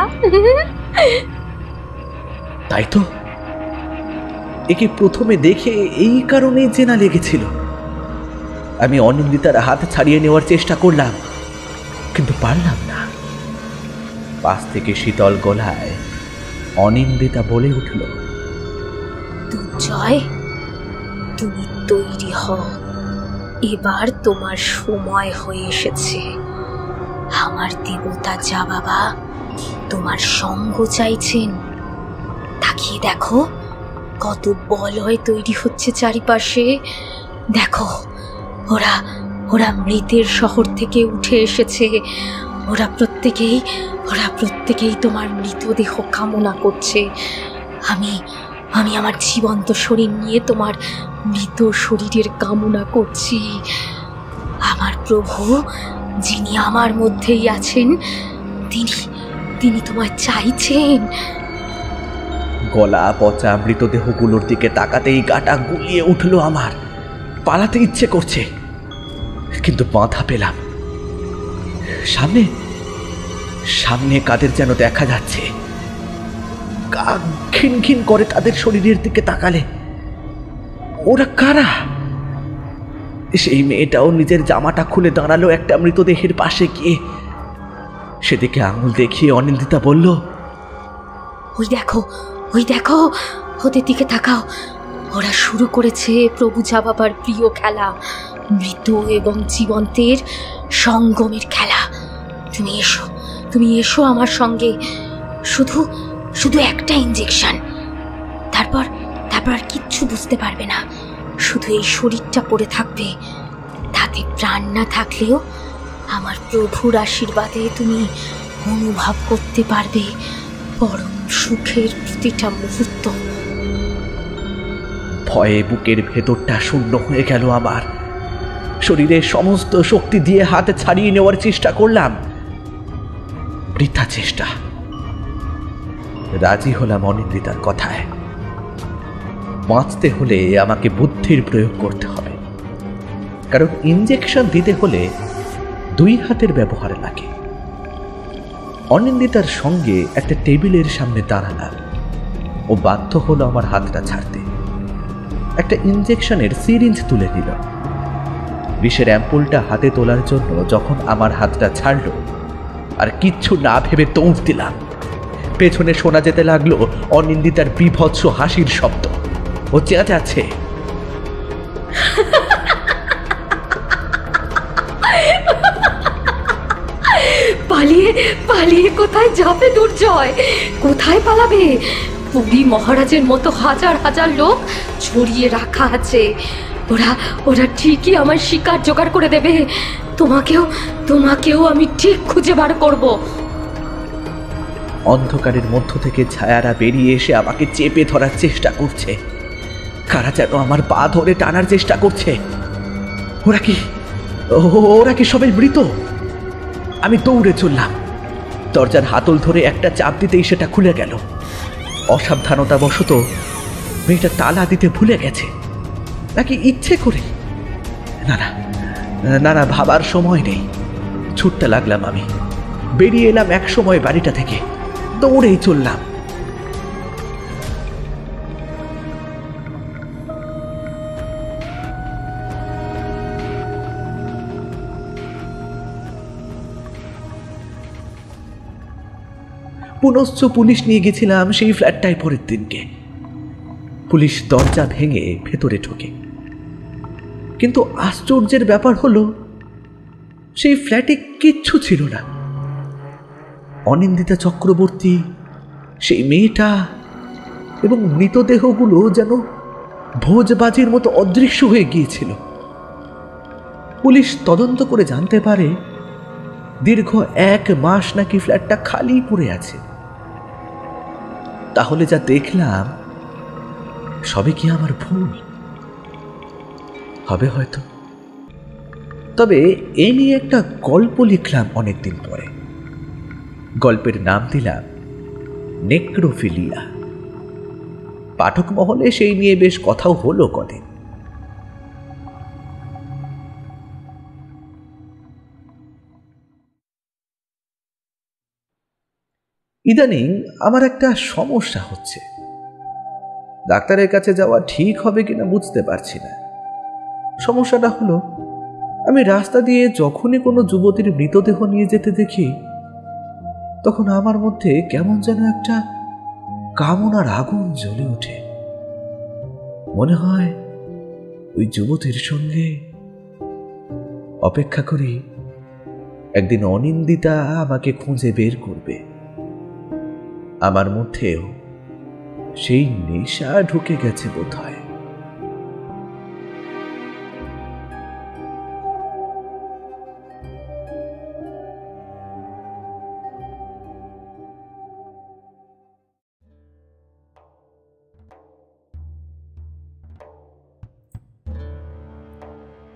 তাই তো, একে প্রথমে দেখে এই কারণে চেনা লেগেছিল। আমি অনিন্দিতার হাত ছাড়িয়ে নেওয়ার চেষ্টা করলাম, কিন্তু পারলাম না। পাশ থেকে শীতল গলায় অনিন্দিতা বলে উঠল, দুর্জয়, তুমি তৈরি হও। এবার তোমার সময় হয়ে এসেছে। আমার দেবতা জাবাবা তোমার সঙ্গ চাইছেন। তাকিয়ে দেখো, কত বলয় তৈরি হচ্ছে চারিপাশে। দেখো, ওরা ওরা মৃতের শহর থেকে উঠে এসেছে। ওরা প্রত্যেকেই ওরা প্রত্যেকেই তোমার মৃতদেহ কামনা করছে। আমি আমি আমার জীবন্ত শরীর নিয়ে তোমার মৃত শরীরের কামনা করছি। আমার প্রভু যিনি আমার মধ্যেই আছেন, তিনি তিনি তোমায় চাইছেন। গলা পচা মৃতদেহগুলোর দিকে তাকাতেই গাটা গুলিয়ে উঠল আমার। পালাতে ইচ্ছে করছে, কিন্তু বাধা পেলাম। সামনে সামনে কাদের যেন দেখা যাচ্ছে। গা ঘিন ঘিন করে তাদের শরীরের দিকে তাকালে। ওরা কারা? সেই মেয়েটাও নিজের জামাটা খুলে দাঁড়ালো একটা মৃতদেহের পাশে গিয়ে। সেদিকে আঙুল দেখিয়ে অনিন্দিতা বলল, ওই দেখো, ওই দেখো, ওদের দিকে তাকাও। ওরা শুরু করেছে প্রভু যা বাবার প্রিয় খেলা, মৃত এবং জীবন্তের সঙ্গমের খেলা। তুমি এসো, তুমি এসো আমার সঙ্গে। শুধু শুধু একটা ইঞ্জেকশন, তারপর তারপর আর কিচ্ছু বুঝতে পারবে না। শুধু এই শরীরটা পড়ে থাকবে। তাতে প্রাণ না থাকলেও আমার প্রভুর আশীর্বাদে তুমি অনুভব করতে পারবে পরম সুখের প্রতিটা মুহূর্ত। ভয়ে বুকের ভেতরটা শূন্য হয়ে গেল আমার। শরীরের সমস্ত শক্তি দিয়ে হাত ছাড়িয়ে নেওয়ার চেষ্টা করলাম, বৃথা চেষ্টা। রাজি হলাম অনিন্দিতার কথায়। বাঁচতে হলে আমাকে বুদ্ধির প্রয়োগ করতে হবে, কারণ ইঞ্জেকশন দিতে হলে দুই হাতের ব্যবহার লাগে। অনিন্দিতার সঙ্গে একটা টেবিলের সামনে দাঁড়ালাম। ও বাধ্য হলো আমার হাতটা ছাড়তে। একটা ইঞ্জেকশনের সিরিঞ্জ তুলে দিল। বিষের অ্যাম্পুলটা হাতে তোলার জন্য যখন আমার হাতটা ছাড়ল, আর কিচ্ছু না ভেবে দৌড় দিলাম। পেছনে শোনা যেতে লাগলো অনিন্দিতার বিভৎস হাসির শব্দ। ও চেঁচাচ্ছে, পালিয়ে পালিয়ে কোথায় যাবে দুর্জয়? কোথায় পালাবে? পুরী মহারাজের মতো হাজার হাজার লোক ছড়িয়ে রাখা আছে। ওরা ওরা ঠিকই আমার শিকার জোগাড় করে দেবে। তোমাকেও তোমাকেও আমি ঠিক খুঁজে বার করব। অন্ধকারের মধ্য থেকে ছায়ারা বেরিয়ে এসে আমাকে চেপে ধরার চেষ্টা করছে। কারা যেন আমার পা ধরে টানার চেষ্টা করছে। ওরা কি ওরা কি সবাই মৃত? আমি দৌড়ে চললাম। দরজার হাতল ধরে একটা চাপ দিতেই সেটা খুলে গেল। অসাবধানতাবশত মেয়েটা তালা দিতে ভুলে গেছে, নাকি ইচ্ছে করে? না না না না ভাবার সময় নেই। ছুটতে লাগলাম আমি। বেরিয়ে এলাম এক সময় বাড়িটা থেকে। দৌড়েই চললাম। পুনশ্চ পুলিশ নিয়ে গেছিলাম সেই ফ্ল্যাটটায় পরের দিনকে। পুলিশ দরজা ভেঙে ভেতরে ঢোকে, কিন্তু আশ্চর্যের ব্যাপার হলো সেই ফ্ল্যাটে কিচ্ছু ছিল না। অনিন্দিতা চক্রবর্তী, সেই মেয়েটা এবং মৃতদেহগুলো যেন ভোজবাজির মতো অদৃশ্য হয়ে গিয়েছিল। পুলিশ তদন্ত করে জানতে পারে দীর্ঘ এক মাস নাকি ফ্ল্যাটটা খালি পড়ে আছে। তাহলে যা দেখলাম সবে কি আমার ভুল হবে হয়তো। তবে এ নিয়ে একটা গল্প লিখলাম অনেকদিন পরে। গল্পের নাম দিলাম নেক্রোফিলিয়া। পাঠক মহলে সেই নিয়ে বেশ কথাও হলো কদিন। ইদানিং আমার একটা সমস্যা হচ্ছে। ডাক্তারের কাছে যাওয়া ঠিক হবে কিনা বুঝতে পারছি না। সমস্যাটা হলো, আমি রাস্তা দিয়ে যখনই কোনো যুবতীর মৃতদেহ নিয়ে যেতে দেখি, তখন আমার মধ্যে কেমন যেন একটা কামনার আগুন জ্বলে ওঠে। মনে হয় ওই যুবতীর সঙ্গে অপেক্ষা করি একদিন অনিন্দিতা আমাকে খুঁজে বের করবে। আমার মধ্যেও সেই নেশা ঢুকে গেছে বোধ হয়।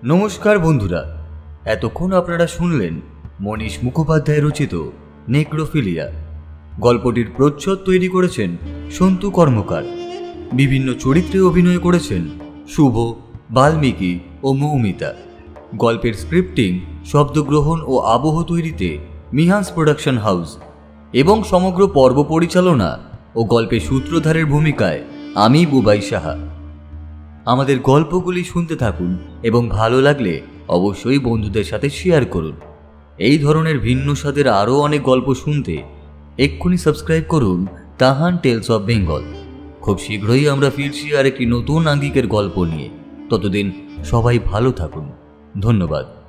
নমস্কার বন্ধুরা, এতক্ষণ আপনারা শুনলেন মনীষ মুখোপাধ্যায় রচিত নেক্রোফিলিয়া। গল্পটির প্রচ্ছদ তৈরি করেছেন সন্তু কর্মকার। বিভিন্ন চরিত্রে অভিনয় করেছেন শুভ, বাল্মীকি ও মৌমিতা। গল্পের স্ক্রিপ্টিং, শব্দগ্রহণ ও আবহ তৈরিতে মিহান্স প্রোডাকশন হাউস এবং সমগ্র পর্ব পরিচালনা ও গল্পের সূত্রধারের ভূমিকায় আমি বুবাই সাহা। আমাদের গল্পগুলি শুনতে থাকুন এবং ভালো লাগলে অবশ্যই বন্ধুদের সাথে শেয়ার করুন। এই ধরনের ভিন্ন স্বাদের আরও অনেক গল্প শুনতে এক্ষুনি সাবস্ক্রাইব করুন তাহান টেলস অফ বেঙ্গল। খুব শীঘ্রই আমরা ফিরছি আর একটি নতুন আঙ্গিকের গল্প নিয়ে। ততদিন সবাই ভালো থাকুন। ধন্যবাদ।